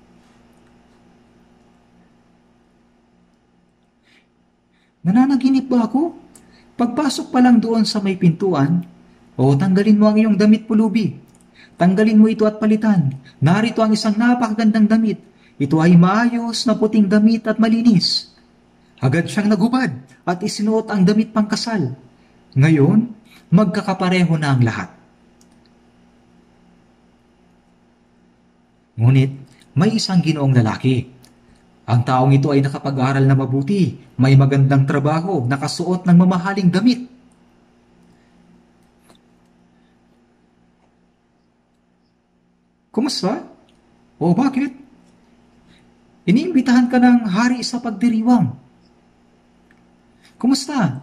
"Nananaginip ba ako? Pagpasok pa lang doon sa may pintuan, tanggalin mo ang iyong damit pulubi. Tanggalin mo ito at palitan. Narito ang isang napakagandang damit. Ito ay maayos na puting damit at malinis." Agad siyang naghubad at isinuot ang damit pangkasal. Ngayon, magkakapareho na ang lahat. Ngunit, may isang ginoong lalaki. Ang taong ito ay nakapag-aral na mabuti, may magandang trabaho, nakasuot ng mamahaling damit. "Kumusta? O bakit? Iniimbitahan ka ng hari sa pagdiriwang. Kumusta?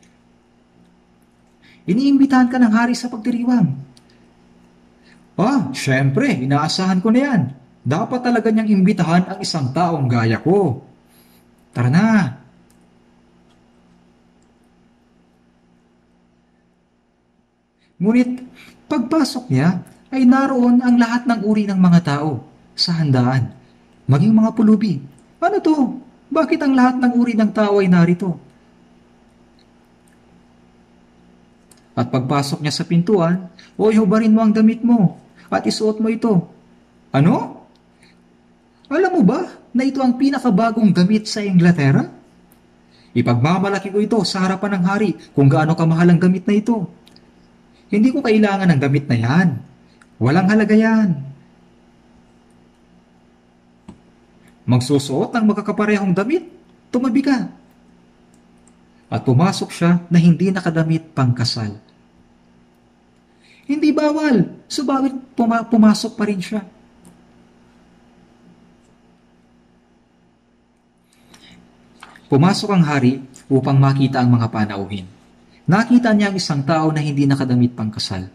Iniimbitahan ka ng hari sa pagdiriwang." Syempre, inaasahan ko na yan. Dapat talaga niyang imbitahan ang isang taong gaya ko. Tara na." Ngunit, pagpasok niya, ay naroon ang lahat ng uri ng mga tao sa handaan, maging mga pulubi. "Ano to? Bakit ang lahat ng uri ng tao ay narito?" At pagpasok niya sa pintuan, "Hubarin mo ang damit mo at isuot mo ito." "Ano? Alam mo ba na ito ang pinakabagong damit sa Inglaterra? Ipagmamalaki ko ito sa harapan ng hari kung gaano kamahal ang damit na ito. Hindi ko kailangan ng damit na yan. Walang halaga yan. Magsusuot ng magkakaparehong damit, tumabi ka." At pumasok siya na hindi nakadamit pangkasal. Hindi bawal, subalit pumasok pa rin siya. Pumasok ang hari upang makita ang mga panauhin. Nakita niya ang isang tao na hindi nakadamit pangkasal.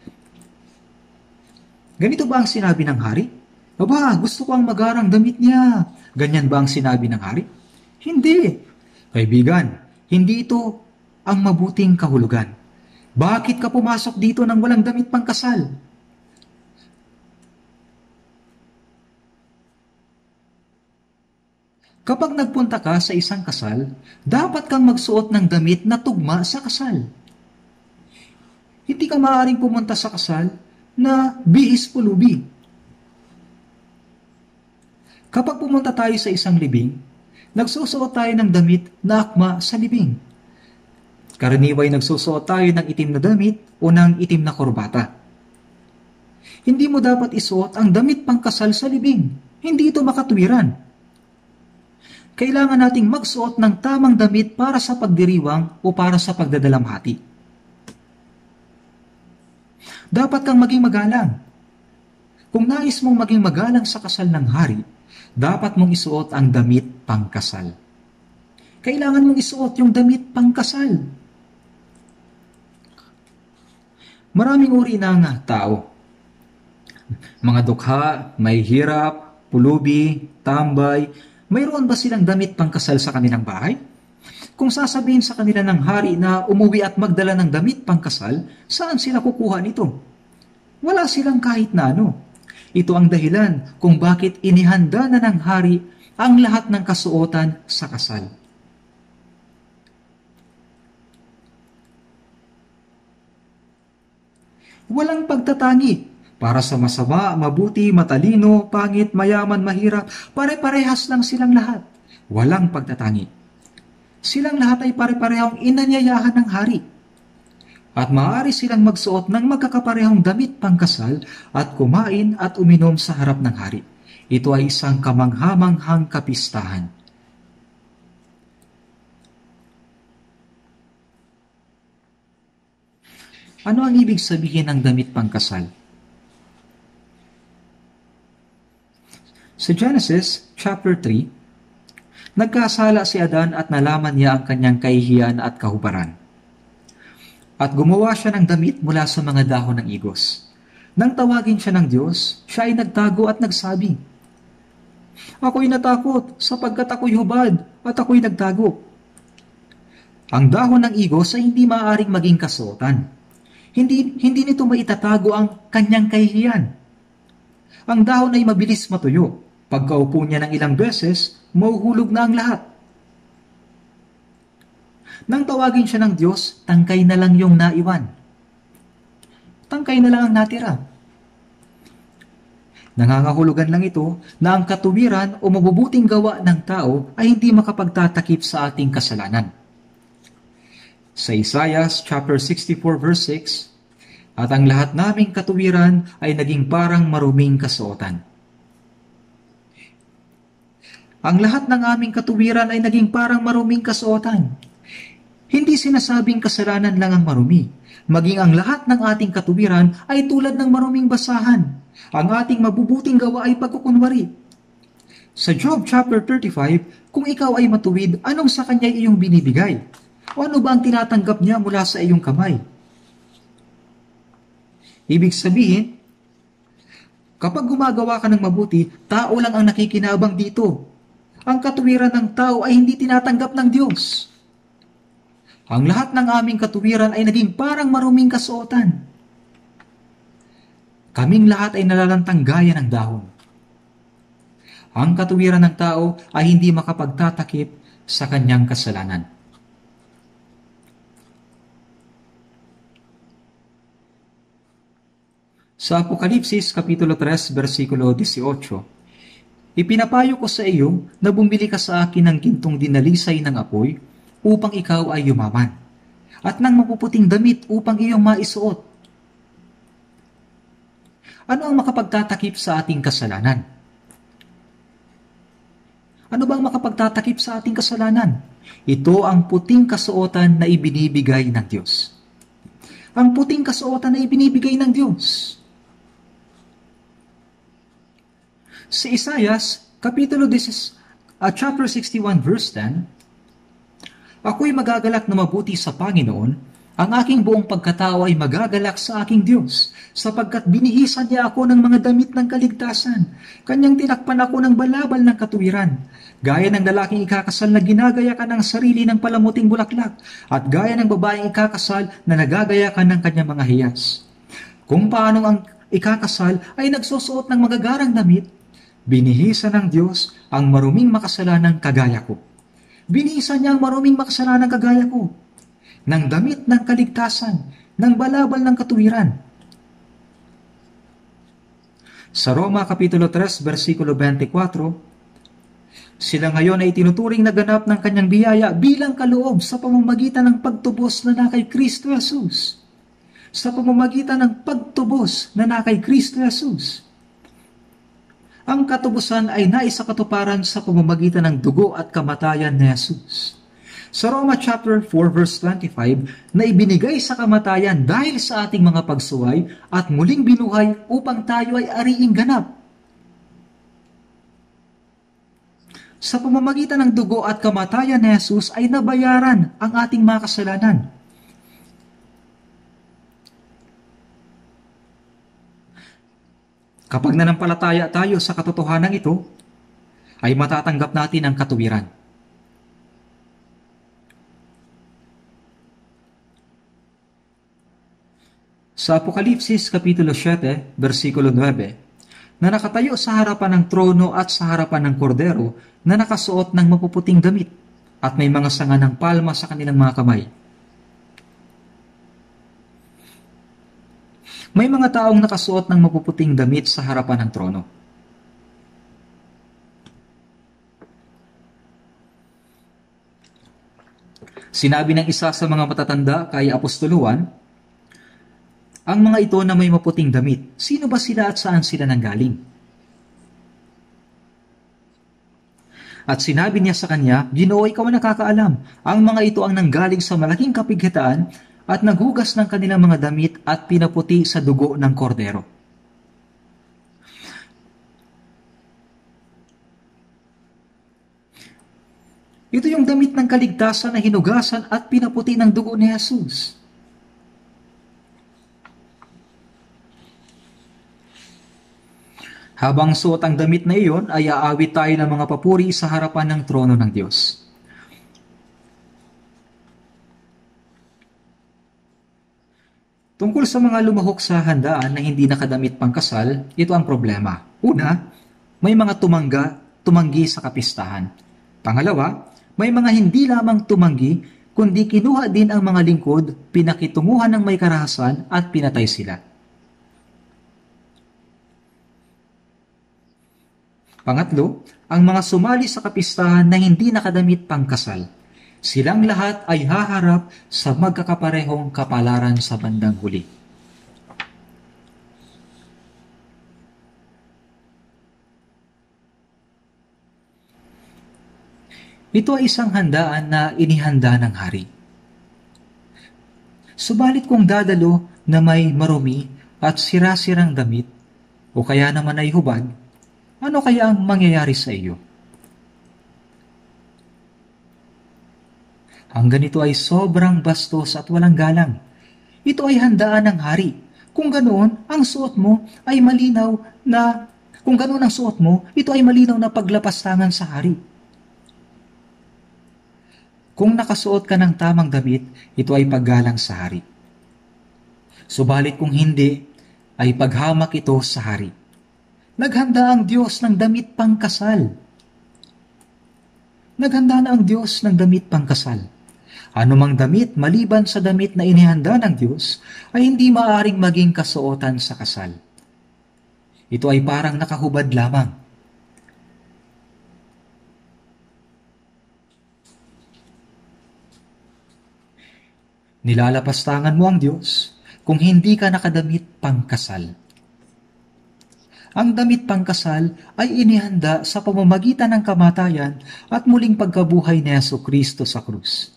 Ganito ba ang sinabi ng hari? "Aba, gusto ko ang magarang damit niya." Ganyan ba ang sinabi ng hari? Hindi. Kaibigan, hindi ito ang mabuting kahulugan. Bakit ka pumasok dito nang walang damit pangkasal? Kapag nagpunta ka sa isang kasal, dapat kang magsuot ng damit na tugma sa kasal. Hindi ka maaaring pumunta sa kasal na bihis pulubi. Kapag pumunta tayo sa isang libing, nagsusuot tayo ng damit na akma sa libing. Karaniway nagsusuot tayo ng itim na damit o ng itim na korbata. Hindi mo dapat isuot ang damit pangkasal sa libing. Hindi ito makatwiran. Kailangan nating magsuot ng tamang damit para sa pagdiriwang o para sa pagdadalamhati. Dapat kang maging magalang. Kung nais mong maging magalang sa kasal ng hari, dapat mong isuot ang damit pangkasal. Kailangan mong isuot yung damit pangkasal. Maraming uri ng tao. Mga dukha, may hirap, pulubi, tambay. Mayroon ba silang damit pangkasal sa kanilang bahay? Kung sasabihin sa kanila ng hari na umuwi at magdala ng damit pangkasal, saan sila kukuha nito? Wala silang kahit na ano. Ito ang dahilan kung bakit inihanda na ng hari ang lahat ng kasuotan sa kasal. Walang pagtatangi. Para sa masama, mabuti, matalino, pangit, mayaman, mahirap, pare-parehas lang silang lahat. Walang pagtatangi. Silang lahat ay pare-parehong inanyayahan ng hari. At maaari silang magsuot ng magkakaparehong damit pangkasal at kumain at uminom sa harap ng hari. Ito ay isang kamanghamanghang kapistahan. Ano ang ibig sabihin ng damit pangkasal? Sa Genesis chapter 3, nagkasala si Adan at nalaman niya ang kanyang kahihiyan at kahubaran. At gumawa siya ng damit mula sa mga dahon ng igos. Nang tawagin siya ng Diyos, siya ay nagtago at nagsabi, "Ako'y natakot sapagkat ako'y hubad at ako'y nagtago." Ang dahon ng igos ay hindi maaaring maging kasuotan. Hindi nito maitatago ang kanyang kahihiyan. Ang dahon ay mabilis matuyo. Pagkaupo niya ng ilang beses, mauhulog na ang lahat. Nang tawagin siya ng Diyos, tangkay na lang yung naiwan. Tangkay na lang ang natira. Nangangahulugan lang ito na ang katuwiran o mabubuting gawa ng tao ay hindi makapagtatakip sa ating kasalanan. Sa Isaiah chapter 64 verse 6, "At ang lahat naming katuwiran ay naging parang maruming kasuotan." Ang lahat ng aming katuwiran ay naging parang maruming kasuotan. Hindi sinasabing kasalanan lang ang marumi. Maging ang lahat ng ating katuwiran ay tulad ng maruming basahan. Ang ating mabubuting gawa ay pagkukunwari. Sa Job chapter 35, kung ikaw ay matuwid, anong sa kanya iyong binibigay? O ano ba ang tinatanggap niya mula sa iyong kamay? Ibig sabihin, kapag gumagawa ka ng mabuti, tao lang ang nakikinabang dito. Ang katuwiran ng tao ay hindi tinatanggap ng Diyos. Ang lahat ng aming katuwiran ay naging parang maruming kasuotan. Kaming lahat ay nalalantang gaya ng dahon. Ang katuwiran ng tao ay hindi makapagtatakip sa kanyang kasalanan. Sa Apokalipsis Kapitulo 3, versikulo 18, "Ipinapayo ko sa iyo na bumili ka sa akin ng gintong dinalisay ng apoy upang ikaw ay yumaman, at ng mapuputing damit upang iyong maisuot." Ano ang makapagtatakip sa ating kasalanan? Ano bang makapagtatakip sa ating kasalanan? Ito ang puting kasuotan na ibinibigay ng Diyos. Ang puting kasuotan na ibinibigay ng Diyos. Sa Isaiah, chapter 61, verse 10, "Ako'y magagalak na mabuti sa Panginoon, ang aking buong pagkatao ay magagalak sa aking Diyos, sapagkat binihisan niya ako ng mga damit ng kaligtasan, kanyang tinakpan ako ng balabal ng katuwiran, gaya ng lalaking ikakasal na ginagayakan ng sarili ng palamuting bulaklak, at gaya ng babaeng ikakasal na nagagayakan ng kanyang mga hiyas. Kung paano ang ikakasal ay nagsusuot ng magagarang damit, binihisan ng Diyos ang maruming makasalanang kagaya ko. Binihisan niya ang maruming makasalanang kagaya ko ng damit ng kaligtasan, ng balabal ng katuwiran." Sa Roma Kapitulo 3, versikulo 24, "Sila ngayon ay tinuturing na ganap ng kanyang biyaya bilang kaloob sa pamamagitan ng pagtubos na na kay Kristo Jesus." Sa pamamagitan ng pagtubos na na kay Kristo Jesus. Ang katubusan ay naisakatuparan sa pamamagitan ng dugo at kamatayan ni Jesus. Sa Roma chapter 4 verse 25, na ibinigay sa kamatayan dahil sa ating mga pagsuway at muling binuhay upang tayo ay ariing ganap. Sa pamamagitan ng dugo at kamatayan ni Jesus ay nabayaran ang ating mga kasalanan. Kapag nanampalataya tayo sa katotohanan ito, ay matatanggap natin ang katuwiran. Sa Apokalipsis Kapitulo 7, versikulo 9, "Na nakatayo sa harapan ng trono at sa harapan ng kordero na nakasuot ng mapuputing damit at may mga sanga ng palma sa kanilang mga kamay." May mga taong nakasuot ng mapuputing damit sa harapan ng trono. Sinabi ng isa sa mga matatanda kay Apostoluan, "Ang mga ito na may maputing damit, sino ba sila at saan sila nanggaling?" At sinabi niya sa kanya, Ginoo, ikaw ang nakakaalam. Ang mga ito ang nanggaling sa malaking kapighitaan at naghugas ng kanilang mga damit at pinaputi sa dugo ng kordero. Ito yung damit ng kaligtasan na hinugasan at pinaputi ng dugo ni Jesus. Habang suot ang damit na iyon, ay aawit tayo ng mga papuri sa harapan ng trono ng Diyos. Tungkol sa mga lumahok sa handaan na hindi nakadamit pangkasal, ito ang problema. Una, may mga tumanggi sa kapistahan. Pangalawa, may mga hindi lamang tumanggi, kundi kinuha din ang mga lingkod, pinakitunguhan ng may karahasan at pinatay sila. Pangatlo, ang mga sumali sa kapistahan na hindi nakadamit pangkasal. Silang lahat ay haharap sa magkakaparehong kapalaran sa bandang huli. Ito ay isang handaan na inihanda ng hari. Subalit kung dadalo na may marumi at sira-sirang damit, o kaya naman ay hubad, ano kaya ang mangyayari sa iyo? Ang ganito ay sobrang bastos at walang galang. Ito ay handaan ng hari. Kung ganoon, ang suot mo ay malinaw na ito ay malinaw na paglapastangan sa hari. Kung nakasuot ka ng tamang damit, ito ay paggalang sa hari. Subalit kung hindi, ay paghamak ito sa hari. Naghanda ang Diyos ng damit pangkasal. Naghanda na ang Diyos ng damit pangkasal. Anumang damit maliban sa damit na inihanda ng Diyos ay hindi maaaring maging kasuotan sa kasal. Ito ay parang nakahubad lamang. Nilalapastangan mo ang Diyos kung hindi ka nakadamit pangkasal. Ang damit pangkasal ay inihanda sa pamamagitan ng kamatayan at muling pagkabuhay ni Jesucristo sa krus.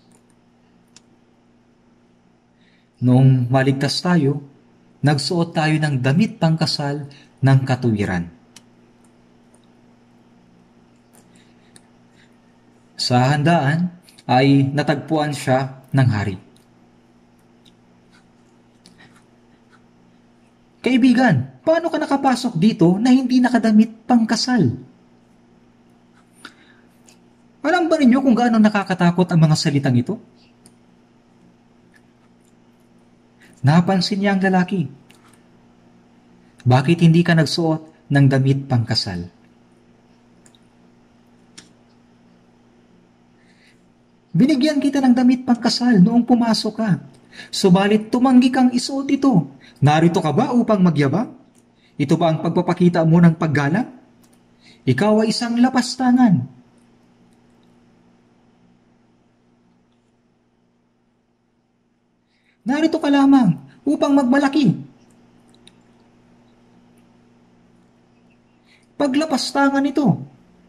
Noong maligtas tayo, nagsuot tayo ng damit pangkasal ng katuwiran. Sa handaan ay natagpuan siya ng hari. Kaibigan, paano ka nakapasok dito na hindi nakadamit pangkasal? Alam ba ninyo kung gaano nakakatakot ang mga salitang ito? Napansin niya ang lalaki. Bakit hindi ka nagsuot ng damit pangkasal? Binigyan kita ng damit pangkasal noong pumasok ka. Subalit tumanggi kang isuot ito. Narito ka ba upang magyabang? Ito ba ang pagpapakita mo ng paggalang? Ikaw ay isang lapastangan. Narito ka lamang upang magmalaki. Paglapastangan ito.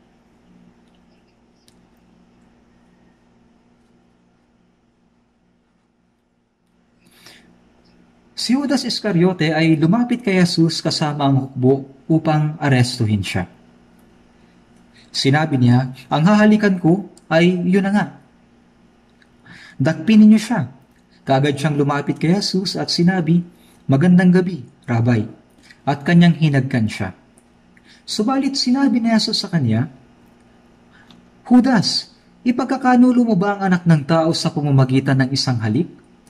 Si Judas Iscariote ay lumapit kay Jesus kasama ang hukbo upang arestuhin siya. Sinabi niya, ang hahalikan ko ay yun na nga. Dakpin ninyo siya. Kaagad siyang lumapit kay Jesus at sinabi, magandang gabi, Rabay, at kanyang hinagkan siya. Subalit sinabi ni Jesus sa kanya, Judas, ipagkakanulo mo ba ang anak ng tao sa pamamagitan ng isang halik?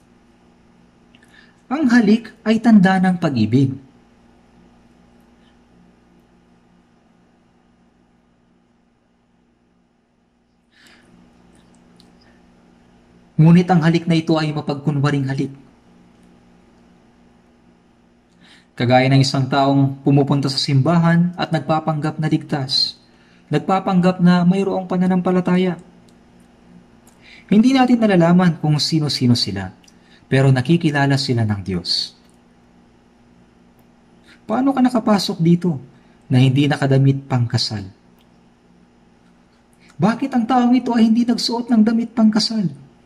Ang halik ay tanda ng pag-ibig. Ngunit ang halik na ito ay mapagkunwaring halik. Kagaya ng isang taong pumupunta sa simbahan at nagpapanggap na ligtas. Nagpapanggap na mayroong pananampalataya. Hindi natin nalalaman kung sino-sino sila, pero nakikilala sila ng Diyos. Paano ka nakapasok dito na hindi nakadamit pangkasal? Bakit ang taong ito ay hindi nagsuot ng damit pangkasal?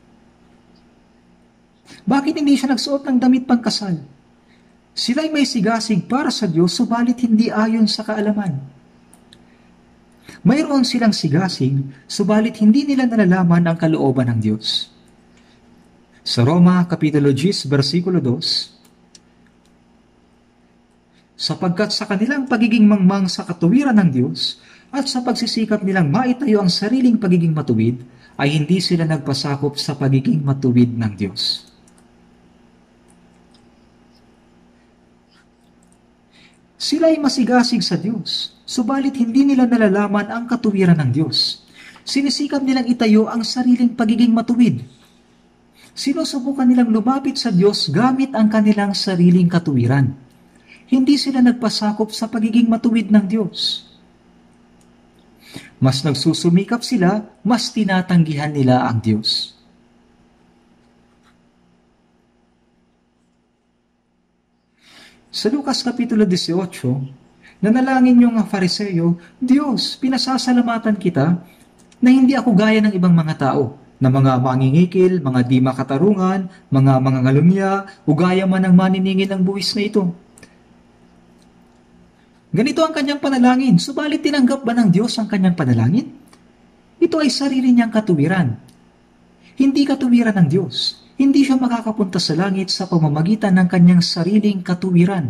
Bakit hindi siya nagsuot ng damit pangkasal? Sila'y may sigasig para sa Diyos, subalit hindi ayon sa kaalaman. Mayroon silang sigasig, subalit hindi nila nalalaman ang kalooban ng Diyos. Sa Roma, Kapitulo 10, versikulo 2, sapagkat sa kanilang pagiging mangmang sa katuwiran ng Diyos at sa pagsisikap nilang maitayo ang sariling pagiging matuwid, ay hindi sila nagpasakop sa pagiging matuwid ng Diyos. Sila ay masigasig sa Diyos, subalit hindi nila nalalaman ang katuwiran ng Diyos. Sinisikap nilang itayo ang sariling pagiging matuwid. Sinusubukan nilang lumapit sa Diyos gamit ang kanilang sariling katuwiran. Hindi sila nagpasakop sa pagiging matuwid ng Diyos. Mas nagsusumikap sila, mas tinatanggihan nila ang Diyos. Sa Lucas Kapitulo 18, nanalangin yung Fariseo, Diyos, pinasasalamatan kita na hindi ako gaya ng ibang mga tao, na mga mangingikil, mga di makatarungan, mga mangangalunya, o gaya man ng maniningil ng buwis na ito. Ganito ang kanyang panalangin, subalit tinanggap ba ng Diyos ang kanyang panalangin? Ito ay sarili niyang katuwiran. Hindi katuwiran ng Diyos. Hindi siya makakapunta sa langit sa pamamagitan ng kanyang sariling katuwiran.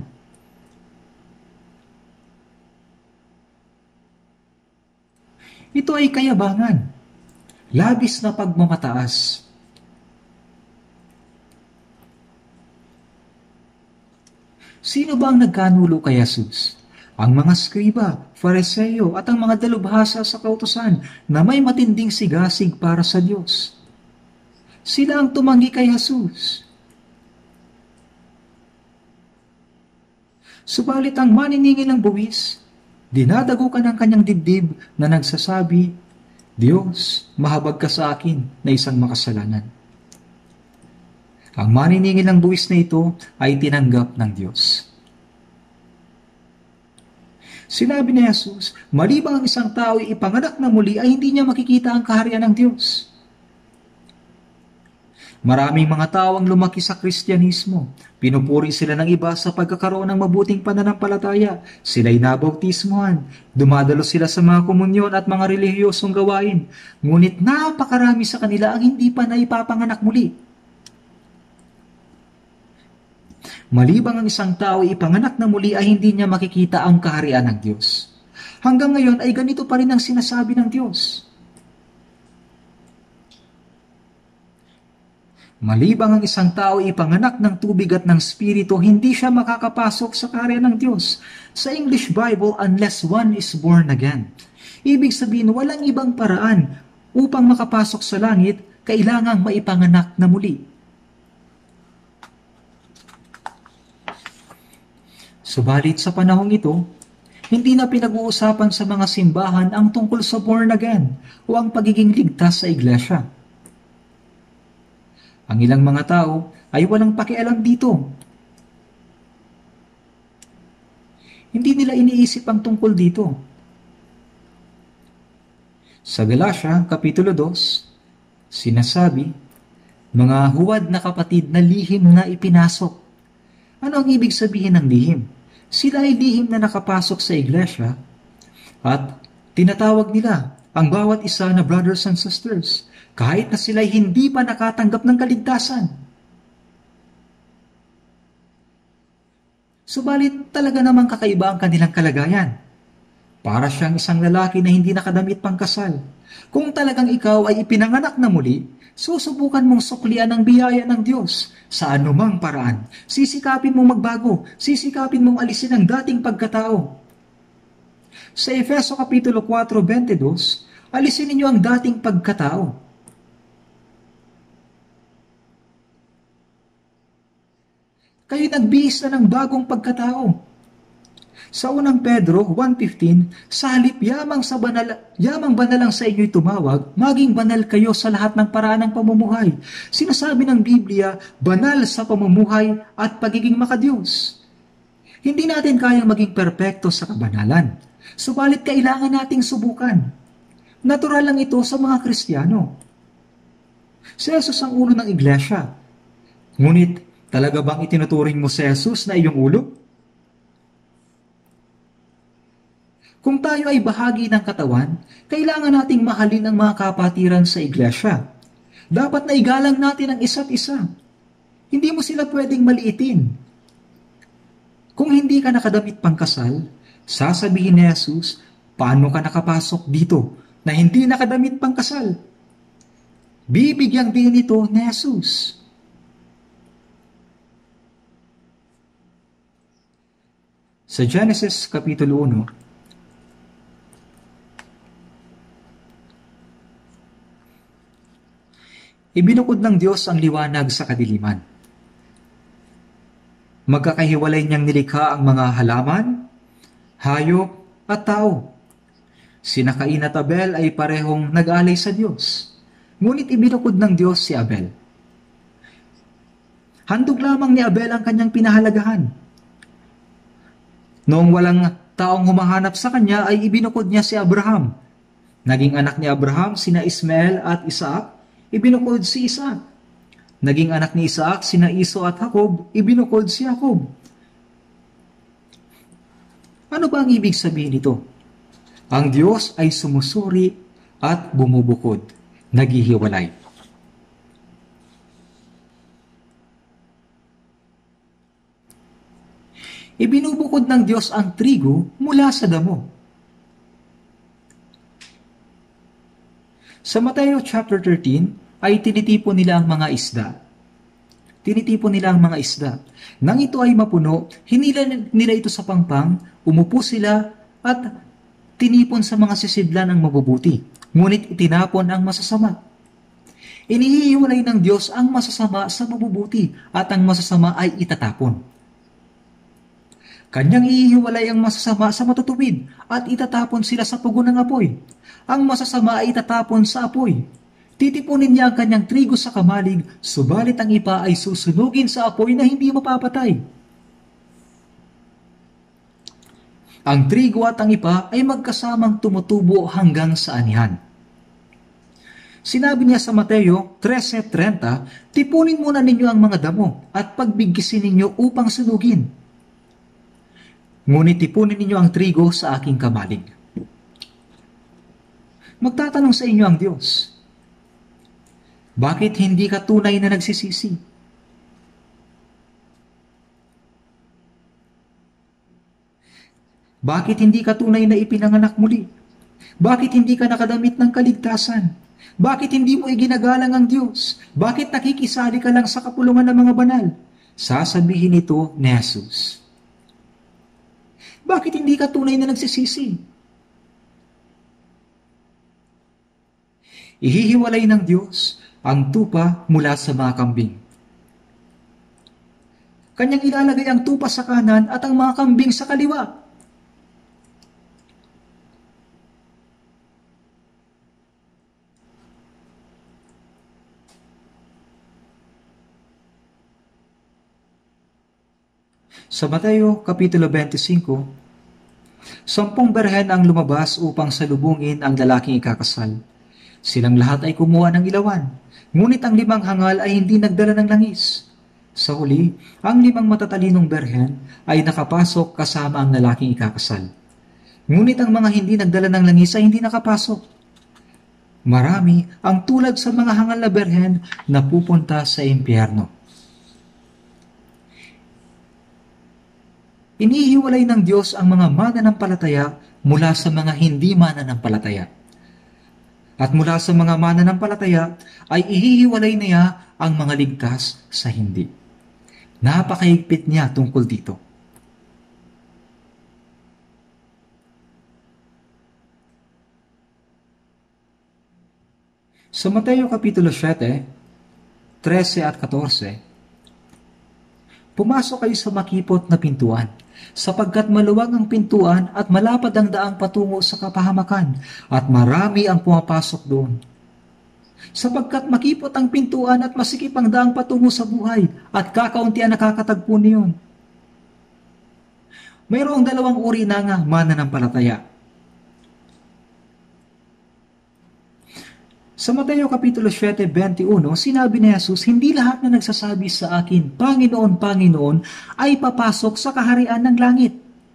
Ito ay kayabangan, labis na pagmamataas. Sino ba ang nagkanulo kay Jesus? Ang mga skriba, Fariseo at ang mga dalubhasa sa kautusan na may matinding sigasig para sa Diyos. Sila ang tumanggi kay Jesus. Subalit ang maniningil ng buwis, dinadagukan ang kanyang dibdib na nagsasabi, Diyos, mahabag ka sa akin na isang makasalanan. Ang maniningil ng buwis na ito ay tinanggap ng Diyos. Sinabi ni Jesus, malibang ang isang tao ay ipanganak na muli ay hindi niya makikita ang kaharian ng Diyos. Maraming mga tao ang lumaki sa Kristyanismo. Pinupuri sila ng iba sa pagkakaroon ng mabuting pananampalataya. Sila'y nabautismuhan. Dumadalo sila sa mga komunyon at mga relihiyosong gawain. Ngunit napakarami sa kanila ang hindi pa naipapanganak muli. Malibang ang isang tao ay ipanganak na muli ay hindi niya makikita ang kaharian ng Diyos. Hanggang ngayon ay ganito pa rin ang sinasabi ng Diyos. Malibang ang isang tao ay ipanganak ng tubig at ng spirito, hindi siya makakapasok sa kaharian ng Diyos. Sa English Bible, unless one is born again. Ibig sabihin, walang ibang paraan upang makapasok sa langit, kailangang maipanganak na muli. Subalit sa panahong ito, hindi na pinag-uusapan sa mga simbahan ang tungkol sa born again o ang pagiging ligtas sa iglesia. Ang ilang mga tao ay walang pakialam dito. Hindi nila iniisip ang tungkol dito. Sa Galatia, Kapitulo 2, sinasabi, mga huwad na kapatid na lihim na ipinasok. Ano ang ibig sabihin ng lihim? Sila ay lihim na nakapasok sa iglesia at tinatawag nila ang bawat isa na brothers and sisters, kahit na sila'y hindi pa nakatanggap ng kaligtasan. Subalit talaga namang kakaiba ang kanilang kalagayan. Para siyang isang lalaki na hindi nakadamit pang kasal. Kung talagang ikaw ay ipinanganak na muli, susubukan mong suklian ang biyaya ng Diyos sa anumang paraan. Sisikapin mong magbago, sisikapin mong alisin ang dating pagkatao. Sa Efeso Kapitulo 4:22, alisin ninyo ang dating pagkatao. Kayo nagbihis na ng bagong pagkatao. Sa unang Pedro 1:15, sa halip yamang banal lang sa inyo'y tumawag, maging banal kayo sa lahat ng paraan ng pamumuhay. Sinasabi ng Biblia, banal sa pamumuhay at pagiging makadiyos. Hindi natin kayang maging perpekto sa kabanalan, subalit kailangan nating subukan. Natural lang ito sa mga Kristiyano. Si Jesus ang ulo ng iglesia. Ngunit, talaga bang itinuturing mo si Jesus na iyong ulo? Kung tayo ay bahagi ng katawan, kailangan nating mahalin ang mga kapatiran sa iglesia. Dapat na igalang natin ang isa't isa. Hindi mo sila pwedeng maliitin. Kung hindi ka nakadamit pangkasal, sasabihin ni Jesus, paano ka nakapasok dito na hindi nakadamit pangkasal? Bibigyang din ito ni Jesus. Sa Genesis Kapitulo 1, ibinukod ng Diyos ang liwanag sa kadiliman. Magkakahiwalay niyang nilikha ang mga halaman, hayop, at tao. Sina Cain at Abel ay parehong nag-alay sa Diyos. Ngunit ibinukod ng Diyos si Abel. Handog lamang ni Abel ang kanyang pinahalagahan. Noong walang taong humahanap sa kanya ay ibinukod niya si Abraham. Naging anak ni Abraham sina Ismael at Isaac, ibinukod si Isaac. Naging anak ni Isaac sina Iso at Jacob, ibinukod si Jacob. Ano ba ang ibig sabihin nito? Ang Diyos ay sumusuri at bumubukod, naghihiwalay. Ibinubukod ng Diyos ang trigo mula sa damo. Sa Mateo chapter 13 ay tinitipon nila ang mga isda. Tinitipon nila ang mga isda. Nang ito ay mapuno, hinila nila ito sa pangpang, umupo sila at tinipon sa mga sisidlan ang mabubuti. Ngunit itinapon ang masasama. Inihiwalay ng Diyos ang masasama sa mabubuti at ang masasama ay itatapon. Kanyang ihiwalay ang masasama sa matutuwid at itatapon sila sa pugon ng apoy. Ang masasama ay itatapon sa apoy. Titipunin niya ang kanyang trigo sa kamalig, subalit ang ipa ay susunugin sa apoy na hindi mapapatay. Ang trigo at ang ipa ay magkasamang tumutubo hanggang sa anihan. Sinabi niya sa Mateo 13:30, tipunin muna ninyo ang mga damo at pagbigkisin ninyo upang sunugin. Ngunit tipunin ninyo ang trigo sa aking kamalig. Magtatanong sa inyo ang Diyos, bakit hindi ka tunay na nagsisisi? Bakit hindi ka tunay na ipinanganak muli? Bakit hindi ka nakadamit ng kaligtasan? Bakit hindi mo iginagalang ang Diyos? Bakit nakikisali ka lang sa kapulungan ng mga banal? Sasabihin ito ni Jesus. Bakit hindi ka tunay na nagsisisi? Ihihiwalay ng Diyos ang tupa mula sa mga kambing. Kanyang ilalagay ang tupa sa kanan at ang mga kambing sa kaliwa. Sa Mateo Kapitulo 25, 10 berhen ang lumabas upang salubungin ang lalaking ikakasal. Silang lahat ay kumuha ng ilawan, ngunit ang 5 hangal ay hindi nagdala ng langis. Sa huli, ang 5 matatalinong berhen ay nakapasok kasama ang lalaking ikakasal. Ngunit ang mga hindi nagdala ng langis ay hindi nakapasok. Marami ang tulad sa mga hangal na berhen na pupunta sa impyerno. Inihiwalay ng Diyos ang mga mananampalataya mula sa mga hindi mananampalataya. At mula sa mga mananampalataya ay ihihiwalay niya ang mga ligtas sa hindi. Napakahigpit niya tungkol dito. Sa Mateo Kapitulo 7, 13 at 14, pumasok kayo sa makipot na pintuan, sapagkat maluwag ang pintuan at malapad ang daang patungo sa kapahamakan, at marami ang pumapasok doon. Sapagkat makipot ang pintuan at masikip ang daang patungo sa buhay, at kakaunti ang nakakatagpo niyon. Mayroong 2 uri na nga mananampalataya. Sa Mateo Kapitulo 7:21, sinabi ni Jesus, hindi lahat na nagsasabi sa akin, Panginoon, Panginoon, ay papasok sa kaharian ng langit.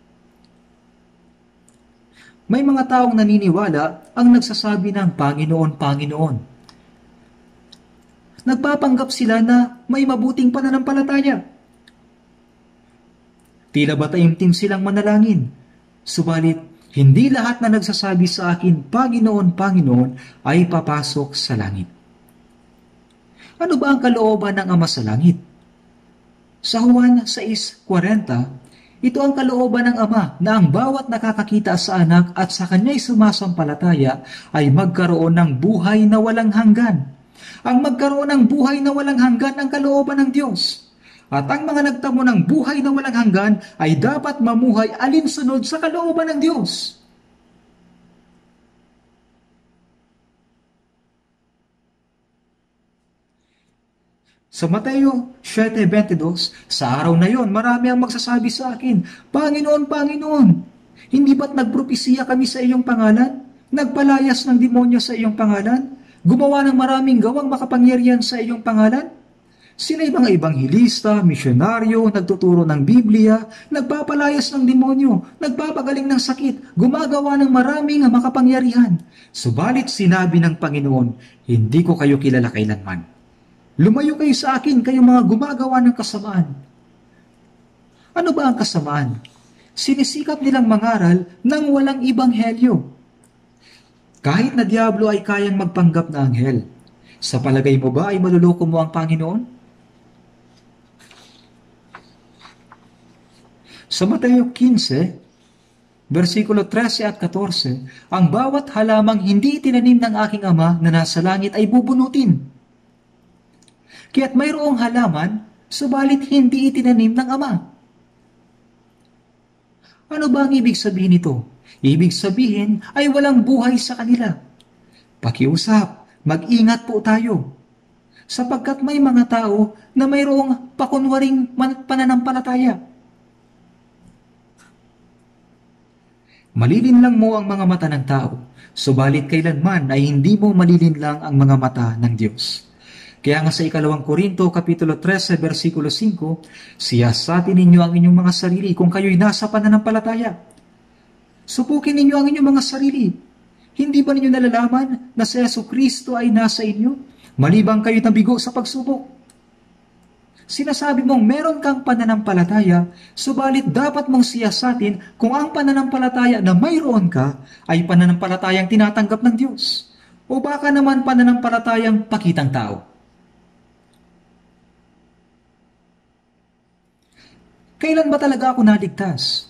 May mga taong naniniwala ang nagsasabi ng Panginoon, Panginoon. Nagpapanggap sila na may mabuting pananampalataya. Tila ba taimtim silang manalangin? Subalit, hindi lahat na nagsasabi sa akin, Panginoon, Panginoon, ay papasok sa langit. Ano ba ang kalooban ng Ama sa langit? Sa Juan 6:40, ito ang kalooban ng Ama na ang bawat nakakakita sa anak at sa kanya'y sumasampalataya ay magkaroon ng buhay na walang hanggan. Ang magkaroon ng buhay na walang hanggan ang kalooban ng Diyos. At ang mga nagtamo ng buhay na walang hanggan ay dapat mamuhay alinsunod sa kalooban ng Diyos. Sa Mateo 7:22, sa araw na yon, marami ang magsasabi sa akin, Panginoon, Panginoon, hindi ba't nagpropesiya kami sa iyong pangalan? Nagpalayas ng demonyo sa iyong pangalan? Gumawa ng maraming gawang makapangyarihan sa iyong pangalan? Sila'y mga ibanghilista, misyonaryo, nagtuturo ng Biblia, nagpapalayas ng demonyo, nagpapagaling ng sakit, gumagawa ng maraming makapangyarihan. Subalit sinabi ng Panginoon, hindi ko kayo kilala kailanman. Lumayo kayo sa akin, kayong mga gumagawa ng kasamaan. Ano ba ang kasamaan? Sinisikap nilang mangaral ng walang ibanghelyo. Kahit na diablo ay kayang magpanggap na anghel. Sa palagay mo ba ay maluloko mo ang Panginoon? Sa Mateo 15, versikulo 13 at 14, ang bawat halamang hindi itinanim ng aking Ama na nasa langit ay bubunutin. Kaya't mayroong halaman, subalit hindi itinanim ng Ama. Ano ba ang ibig sabihin nito? Ibig sabihin ay walang buhay sa kanila. Pakiusap, mag-ingat po tayo. Sapagkat may mga tao na mayroong pakunwaring pananampalataya. Malilinlang mo ang mga mata ng tao, subalit kailanman ay hindi mo malilinlang ang mga mata ng Diyos. Kaya nga sa 2 Korinto, Kapitulo 13, versikulo 5, siyasatin ninyo ang inyong mga sarili kung kayo'y nasa pananampalataya. Supukin ninyo ang inyong mga sarili. Hindi ba ninyo nalalaman na si Jesucristo ay nasa inyo, malibang kayo'y nabigo sa pagsubok? Sinasabi mong meron kang pananampalataya, subalit dapat mong siyasatin kung ang pananampalataya na mayroon ka ay pananampalatayang tinatanggap ng Diyos. O baka naman pananampalatayang pakitang tao. Kailan ba talaga ako naligtas?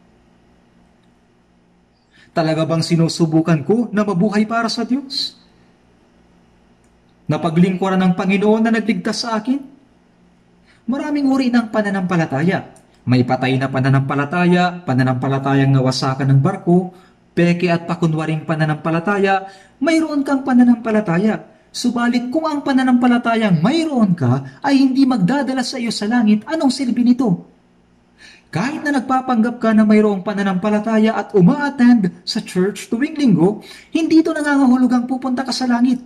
Talaga bang sinusubukan ko na mabuhay para sa Diyos? Napaglingkuran ng Panginoon na nagligtas sa akin? Maraming uri ng pananampalataya. May patay na pananampalataya, pananampalatayang nawasakan ng barko, peke at pakunwaring pananampalataya, mayroon kang pananampalataya. Subalit kung ang pananampalatayang mayroon ka ay hindi magdadala sa iyo sa langit, anong silbi nito? Kahit na nagpapanggap ka na mayroong pananampalataya at uma-attend sa church tuwing linggo, hindi ito nangangahulugang pupunta ka sa langit.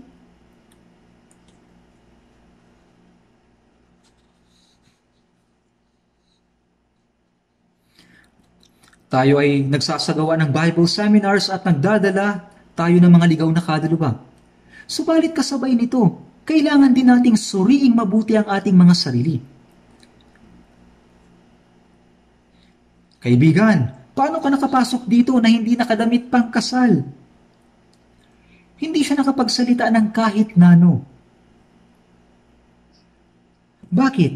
Tayo ay nagsasagawa ng Bible seminars at nagdadala tayo ng mga ligaw na kadalubang. Subalit kasabay nito, kailangan din nating suriing mabuti ang ating mga sarili. Kaibigan, paano ka nakapasok dito na hindi nakadamit pang kasal? Hindi siya nakapagsalita ng kahit nano. Bakit?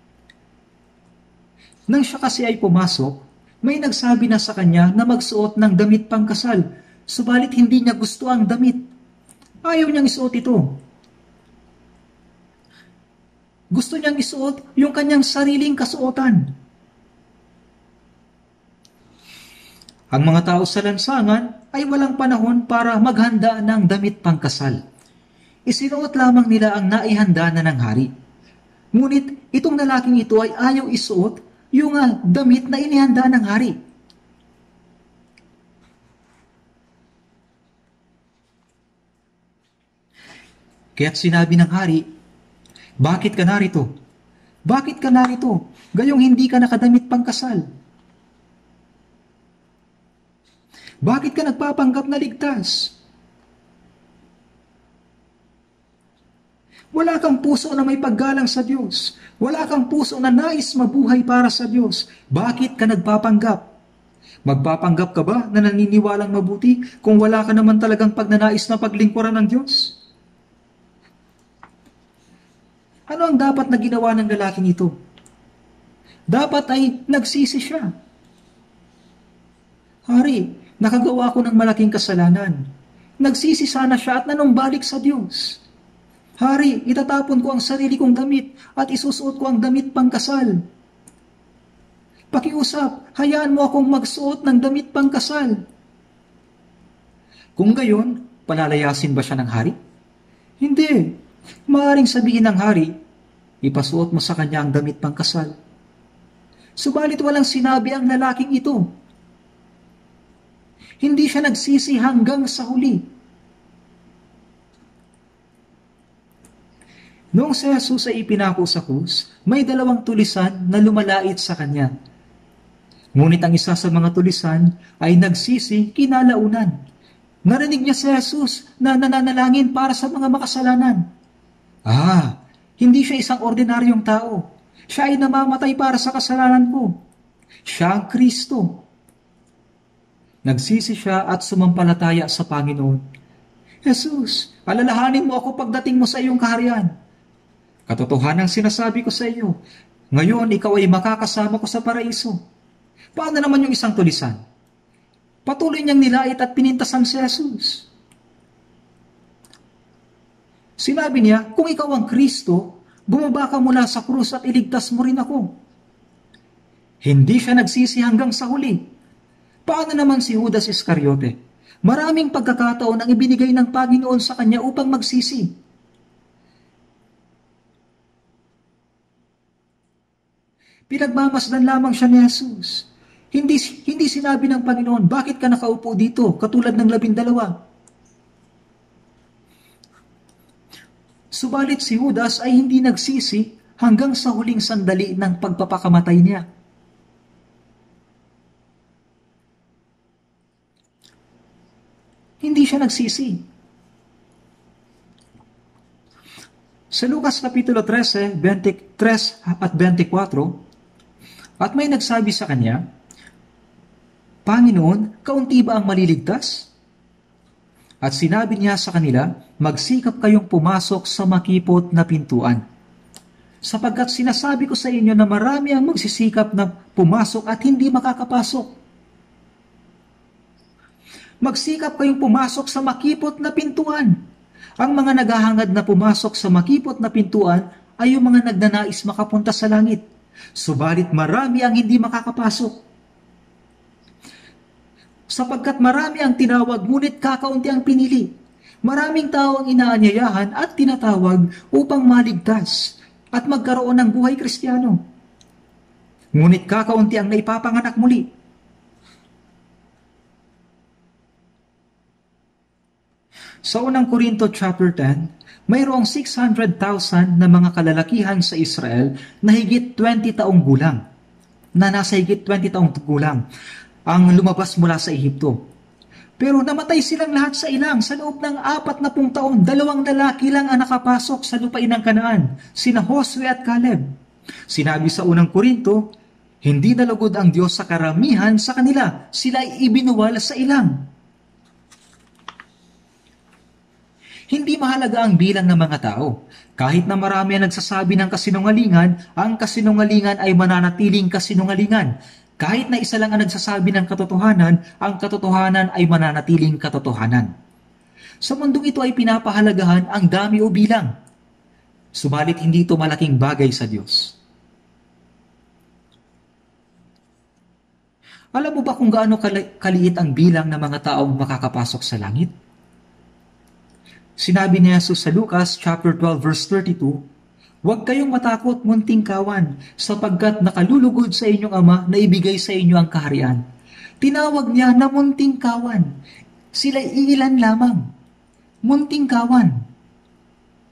Nang siya kasi ay pumasok, may nagsabi na sa kanya na magsuot ng damit pang kasal, subalit hindi niya gusto ang damit. Ayaw niyang isuot ito. Gusto niyang isuot yung kanyang sariling kasuotan. Ang mga tao sa lansangan ay walang panahon para maghanda ng damit pang kasal. Isinuot lamang nila ang naihanda na ng hari. Ngunit itong lalaking ito ay ayaw isuot yung damit na inihanda ng hari. Kaya't sinabi ng hari, bakit ka narito? Bakit ka narito? Gayong hindi ka nakadamit pangkasal. Bakit ka nagpapanggap na ligtas? Wala kang puso na may paggalang sa Diyos. Wala kang puso na nais mabuhay para sa Diyos. Bakit ka nagpapanggap? Magpapanggap ka ba na naniniwalang mabuti kung wala ka naman talagang pagnanais na paglingkuran ng Diyos? Ano ang dapat na ginawa ng lalaking ito? Dapat ay nagsisi siya. Hari, nakagawa ko ng malaking kasalanan. Nagsisi sana siya at nanumbalik sa Diyos. Hari, itatapon ko ang sarili kong damit at isusuot ko ang damit pangkasal. Pakiusap, hayaan mo akong magsuot ng damit pangkasal. Kung gayon, palalayasin ba siya ng hari? Hindi. Maaaring sabihin ng hari, ipasuot mo sa kanya ang damit pangkasal. Subalit walang sinabi ang lalaking ito. Hindi siya nagsisi hanggang sa huli. Noong si Jesus ay ipinako sa krus, may 2 tulisan na lumalait sa kanya. Ngunit ang isa sa mga tulisan ay nagsisi kinalaunan. Narinig niya si Jesus na nananalangin para sa mga makasalanan. Hindi siya isang ordinaryong tao. Siya ay namamatay para sa kasalanan ko. Siya ang Kristo. Nagsisi siya at sumampalataya sa Panginoon. Jesus, alalahanin mo ako pagdating mo sa iyong kaharian. Katotohanan ang sinasabi ko sa iyo. Ngayon, ikaw ay makakasama ko sa paraiso. Paano naman yung isang tulisan? Patuloy niyang nilait at pinintasan si Jesus. Sinabi niya, kung ikaw ang Kristo, bumaba ka mula sa krus at iligtas mo rin ako. Hindi siya nagsisi hanggang sa huli. Paano naman si Judas Iscariote? Maraming pagkakataon ang ibinigay ng Panginoon sa kanya upang magsisi. Pinagmamasdan lamang siya ni Jesus. Hindi sinabi ng Panginoon, bakit ka nakaupo dito, katulad ng 12? Subalit si Judas ay hindi nagsisi hanggang sa huling sandali ng pagpapakamatay niya. Hindi siya nagsisi. Sa Lucas Kapitulo 13, 23 at 24, at may nagsabi sa kanya, Panginoon, kaunti ba ang maliligtas? At sinabi niya sa kanila, magsikap kayong pumasok sa makipot na pintuan. Sapagkat sinasabi ko sa inyo na marami ang magsisikap na pumasok at hindi makakapasok. Magsikap kayong pumasok sa makipot na pintuan. Ang mga naghahangad na pumasok sa makipot na pintuan ay yung mga nagnanais makapunta sa langit. Subalit marami ang hindi makakapasok. Sapagkat marami ang tinawag, ngunit kakaunti ang pinili. Maraming tao ang inaanyayahan at tinatawag upang maligtas at magkaroon ng buhay Kristiyano. Ngunit kakaunti ang naipapanganak muli. Sa unang Korinto chapter 10, mayroong 600,000 na mga kalalakihan sa Israel na higit 20 taong gulang, na nasa higit 20 taong gulang, ang lumabas mula sa Ehipto. Pero namatay silang lahat sa ilang sa loob ng 40 taon. 2 lalaki lang ang nakapasok sa lupain ng Kanaan, sina Josue at Caleb. Sinabi sa unang Korinto, hindi nalugod ang Diyos sa karamihan sa kanila, sila ay ibinuwal sa ilang. Hindi mahalaga ang bilang ng mga tao. Kahit na marami ang nagsasabi ng kasinungalingan, ang kasinungalingan ay mananatiling kasinungalingan. Kahit na isa lang ang nagsasabi ng katotohanan, ang katotohanan ay mananatiling katotohanan. Sa mundong ito ay pinapahalagahan ang dami o bilang. Subalit hindi ito malaking bagay sa Diyos. Alam mo ba kung gaano kaliit ang bilang ng mga taong makakapasok sa langit? Sinabi ni Jesus sa Lucas chapter 12 verse 32, huwag kayong matakot, munting kawan, sapagkat nakalulugod sa inyong Ama na ibigay sa inyo ang kaharian. Tinawag niya na munting kawan. Sila'y iilan lamang. Munting kawan.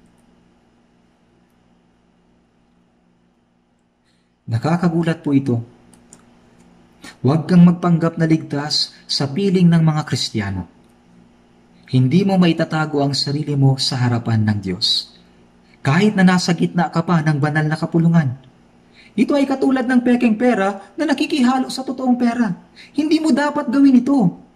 Nakakagulat po ito. Huwag kang magpanggap na ligtas sa piling ng mga Kristiyano. Hindi mo maitatago ang sarili mo sa harapan ng Diyos. Kahit na nasa gitna ka pa ng banal na kapulungan. Ito ay katulad ng pekeng pera na nakikihalo sa totoong pera. Hindi mo dapat gawin ito.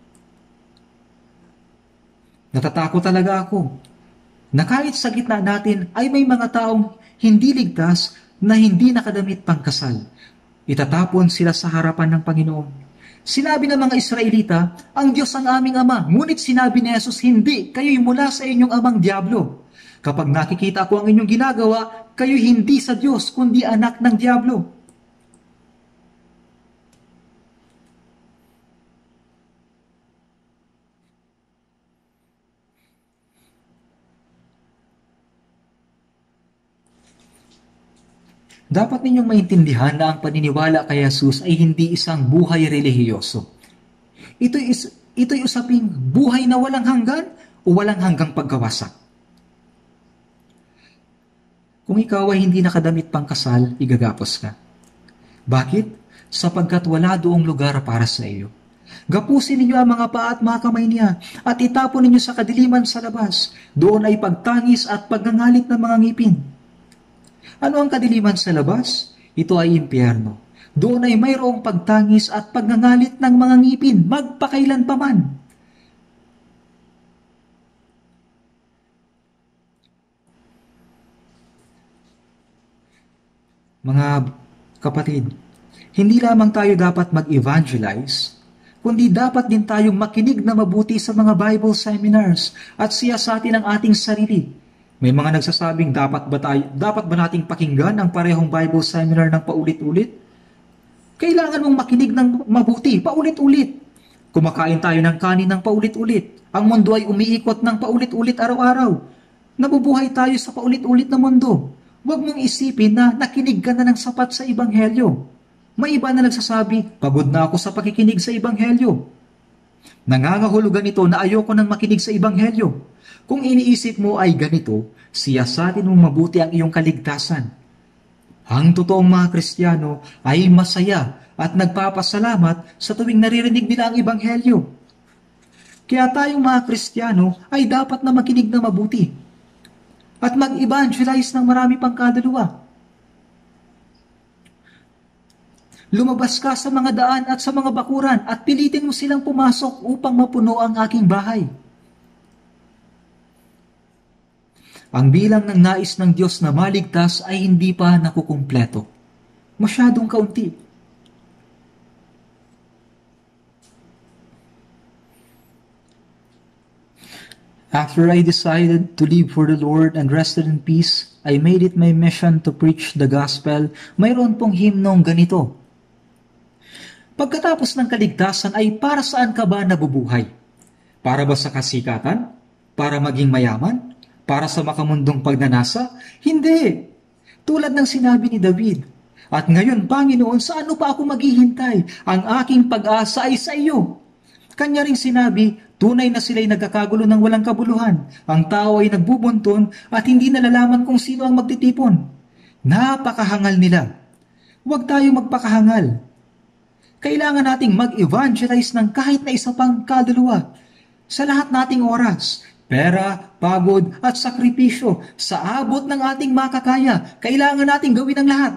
Natatakot talaga ako na kahit sa gitna natin ay may mga taong hindi ligtas na hindi nakadamit pangkasal. Itatapon sila sa harapan ng Panginoon. Sinabi ng mga Israelita, ang Diyos ang aming Ama. Ngunit sinabi ni Jesus, hindi, kayo'y mula sa inyong amang Diablo. Kapag nakikita ko ang inyong ginagawa, kayo'y hindi sa Diyos, kundi anak ng Diablo. Dapat ninyong maintindihan na ang paniniwala kay Jesus ay hindi isang buhay relihiyoso. Ito'y usaping buhay na walang hanggan o walang hanggang pagkawasak. Kung ikaw ay hindi nakadamit pang kasal, igagapos ka. Bakit? Sapagkat wala doong lugar para sa iyo. Gapusin ninyo ang mga paa at mga kamay niya at itapon ninyo sa kadiliman sa labas. Doon ay pagtangis at pagngangalit ng mga ngipin. Ano ang kadiliman sa labas? Ito ay impyerno. Doon ay mayroong pagtangis at pagngangalit ng mga ngipin, magpakailan pa man. Mga kapatid, hindi lamang tayo dapat mag-evangelize, kundi dapat din tayong makinig na mabuti sa mga Bible seminars at siyasatin ang ating sarili. May mga nagsasabing dapat ba nating pakinggan ang parehong Bible seminar ng paulit-ulit? Kailangan mong makinig ng mabuti, paulit-ulit. Kumakain tayo ng kanin ng paulit-ulit. Ang mundo ay umiikot ng paulit-ulit araw-araw. Nabubuhay tayo sa paulit-ulit na mundo. Huwag mong isipin na nakinig ka na ng sapat sa Ebanghelyo. May iba na nagsasabi, pagod na ako sa pakikinig sa Ebanghelyo. Nangangahulugan ito na ayoko nang makinig sa Ebanghelyo. Kung iniisip mo ay ganito, siyasatin mong mabuti ang iyong kaligtasan. Ang totoong mga Kristiyano ay masaya at nagpapasalamat sa tuwing naririnig nila ang Ebanghelyo. Kaya tayong mga Kristiyano ay dapat na makinig na mabuti at mag-evangelize ng marami pang kadalawa. Lumabas ka sa mga daan at sa mga bakuran at pilitin mo silang pumasok upang mapuno ang aking bahay. Ang bilang ng nais ng Diyos na maligtas ay hindi pa nakukumpleto. Masyadong kaunti. After I decided to live for the Lord and rested in peace, I made it my mission to preach the gospel. Mayroon pong himnong ganito. Pagkatapos ng kaligtasan ay para saan ka ba nabubuhay? Para ba sa kasikatan? Para maging mayaman? Para sa makamundong pagnanasa? Hindi. Tulad ng sinabi ni David, at ngayon, Panginoon, sa ano pa ako maghihintay? Ang aking pag-asa ay sa iyo. Kanya ring sinabi, tunay na sila'y nagkakagulo ng walang kabuluhan. Ang tao ay nagbubunton at hindi nalalaman kung sino ang magtitipon. Napakahangal nila. Huwag tayo magpakahangal. Kailangan nating mag-evangelize ng kahit na isa pang kaluluwa sa lahat nating oras. Pera, pagod at sakripisyo sa abot ng ating makakaya. Kailangan nating gawin ang lahat.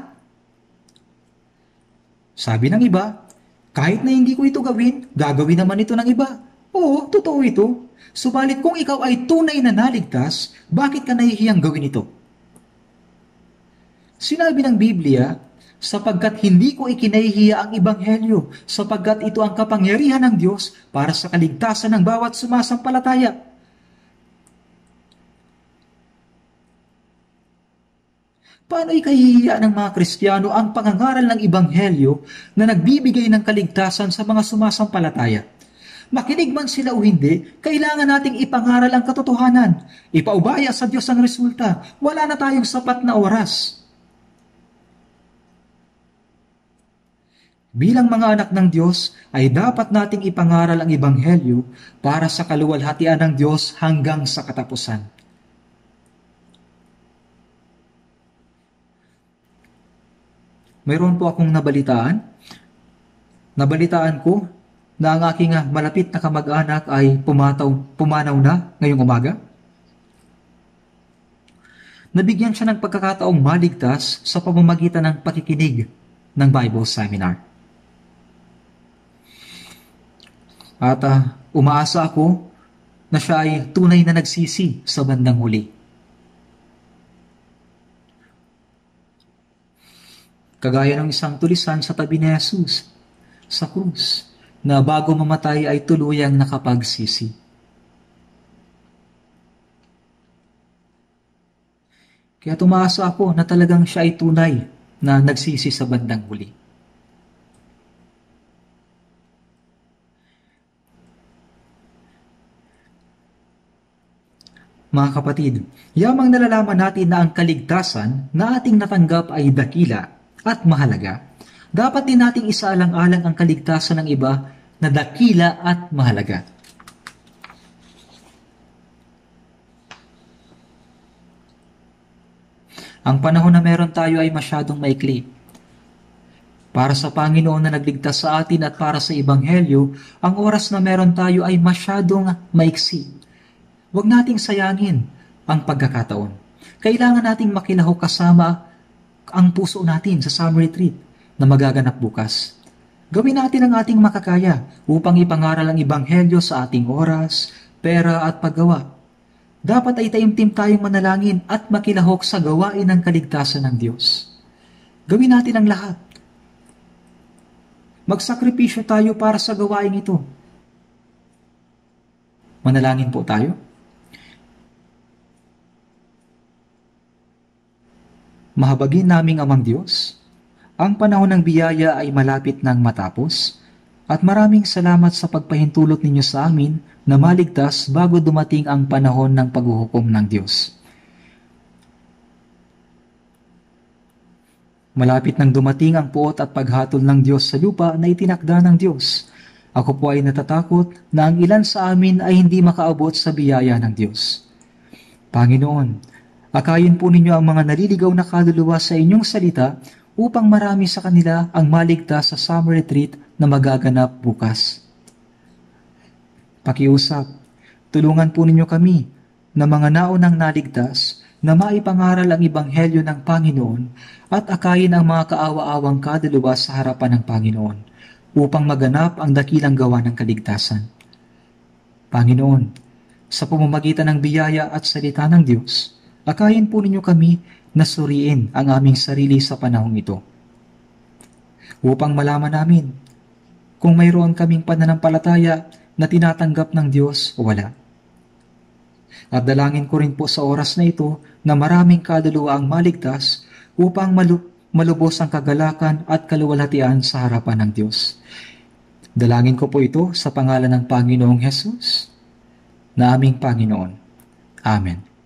Sabi ng iba, kahit na hindi ko ito gawin, gagawin naman ito ng iba. Oo, totoo ito. Subalit kung ikaw ay tunay na naligtas, bakit ka nahihiyang gawin ito? Sinabi ng Biblia, sapagkat hindi ko ikinahihiya ang Ebanghelyo, sapagkat ito ang kapangyarihan ng Diyos para sa kaligtasan ng bawat sumasampalataya. Paano ikahihiya ng mga Kristiyano ang pangangaral ng Ebanghelyo na nagbibigay ng kaligtasan sa mga sumasampalataya? Makinig man sila o hindi, kailangan nating ipangaral ang katotohanan. Ipaubaya sa Diyos ang resulta. Wala na tayong sapat na oras. Bilang mga anak ng Diyos, ay dapat nating ipangaral ang Ebanghelyo para sa kaluwalhatian ng Diyos hanggang sa katapusan. mayroon po akong nabalitaan. Nabalitaan ko na ang aking malapit na kamag-anak ay pumanaw na ngayong umaga. Nabigyan siya ng pagkakataong maligtas sa pamamagitan ng pakikinig ng Bible Seminar. At umaasa ako na siya ay tunay na nagsisi sa bandang huli. Kagaya ng isang tulisan sa tabi ni Jesus sa krus, na bago mamatay ay tuluyang nakapagsisi. Kaya tumaasa ako na talagang siya ay tunay na nagsisi sa bandang huli. Mga kapatid, yamang nalalaman natin na ang kaligtasan na ating natanggap ay dakila at mahalaga, dapat din nating isaalang-alang ang kaligtasan ng iba na dakila at mahalaga. Ang panahon na meron tayo ay masyadong maikli. Para sa Panginoon na nagligtas sa atin at para sa Ebanghelyo, ang oras na meron tayo ay masyadong maiksi. Huwag nating sayangin ang pagkakataon. Kailangan nating makilahok kasama ang puso natin sa summer retreat na magaganap bukas. Gawin natin ang ating makakaya upang ipangaral ang Ebanghelyo sa ating oras, pera at paggawa. Dapat ay taimtim tayong manalangin at makilahok sa gawain ng kaligtasan ng Diyos. Gawin natin ang lahat. Magsakripisyo tayo para sa gawain ito. Manalangin po tayo. Mahabagin naming Amang Diyos, ang panahon ng biyaya ay malapit nang matapos, at maraming salamat sa pagpahintulot ninyo sa amin na maligtas bago dumating ang panahon ng paghuhukom ng Diyos. Malapit nang dumating ang puot at paghatol ng Diyos sa lupa na itinakda ng Diyos. Ako po ay natatakot na ang ilan sa amin ay hindi makaabot sa biyaya ng Diyos. Panginoon, akayin po ninyo ang mga naliligaw na kaluluwa sa inyong salita upang marami sa kanila ang maligtas sa summer retreat na magaganap bukas. Pakiusap, tulungan po ninyo kami na mga naunang naligtas na maipangaral ang Ebanghelyo ng Panginoon at akayin ang mga kaawa-awang kaluluwa sa harapan ng Panginoon upang maganap ang dakilang gawa ng kaligtasan. Panginoon, sa pamamagitan ng biyaya at salita ng Diyos, akayin po ninyo kami na suriin ang aming sarili sa panahong ito. Upang malaman namin kung mayroon kaming pananampalataya na tinatanggap ng Diyos o wala. At dalangin ko rin po sa oras na ito na maraming kaluluwa ang maligtas upang malubos ang kagalakan at kaluwalhatian sa harapan ng Diyos. Dalangin ko po ito sa pangalan ng Panginoong Hesus, na aming Panginoon. Amen.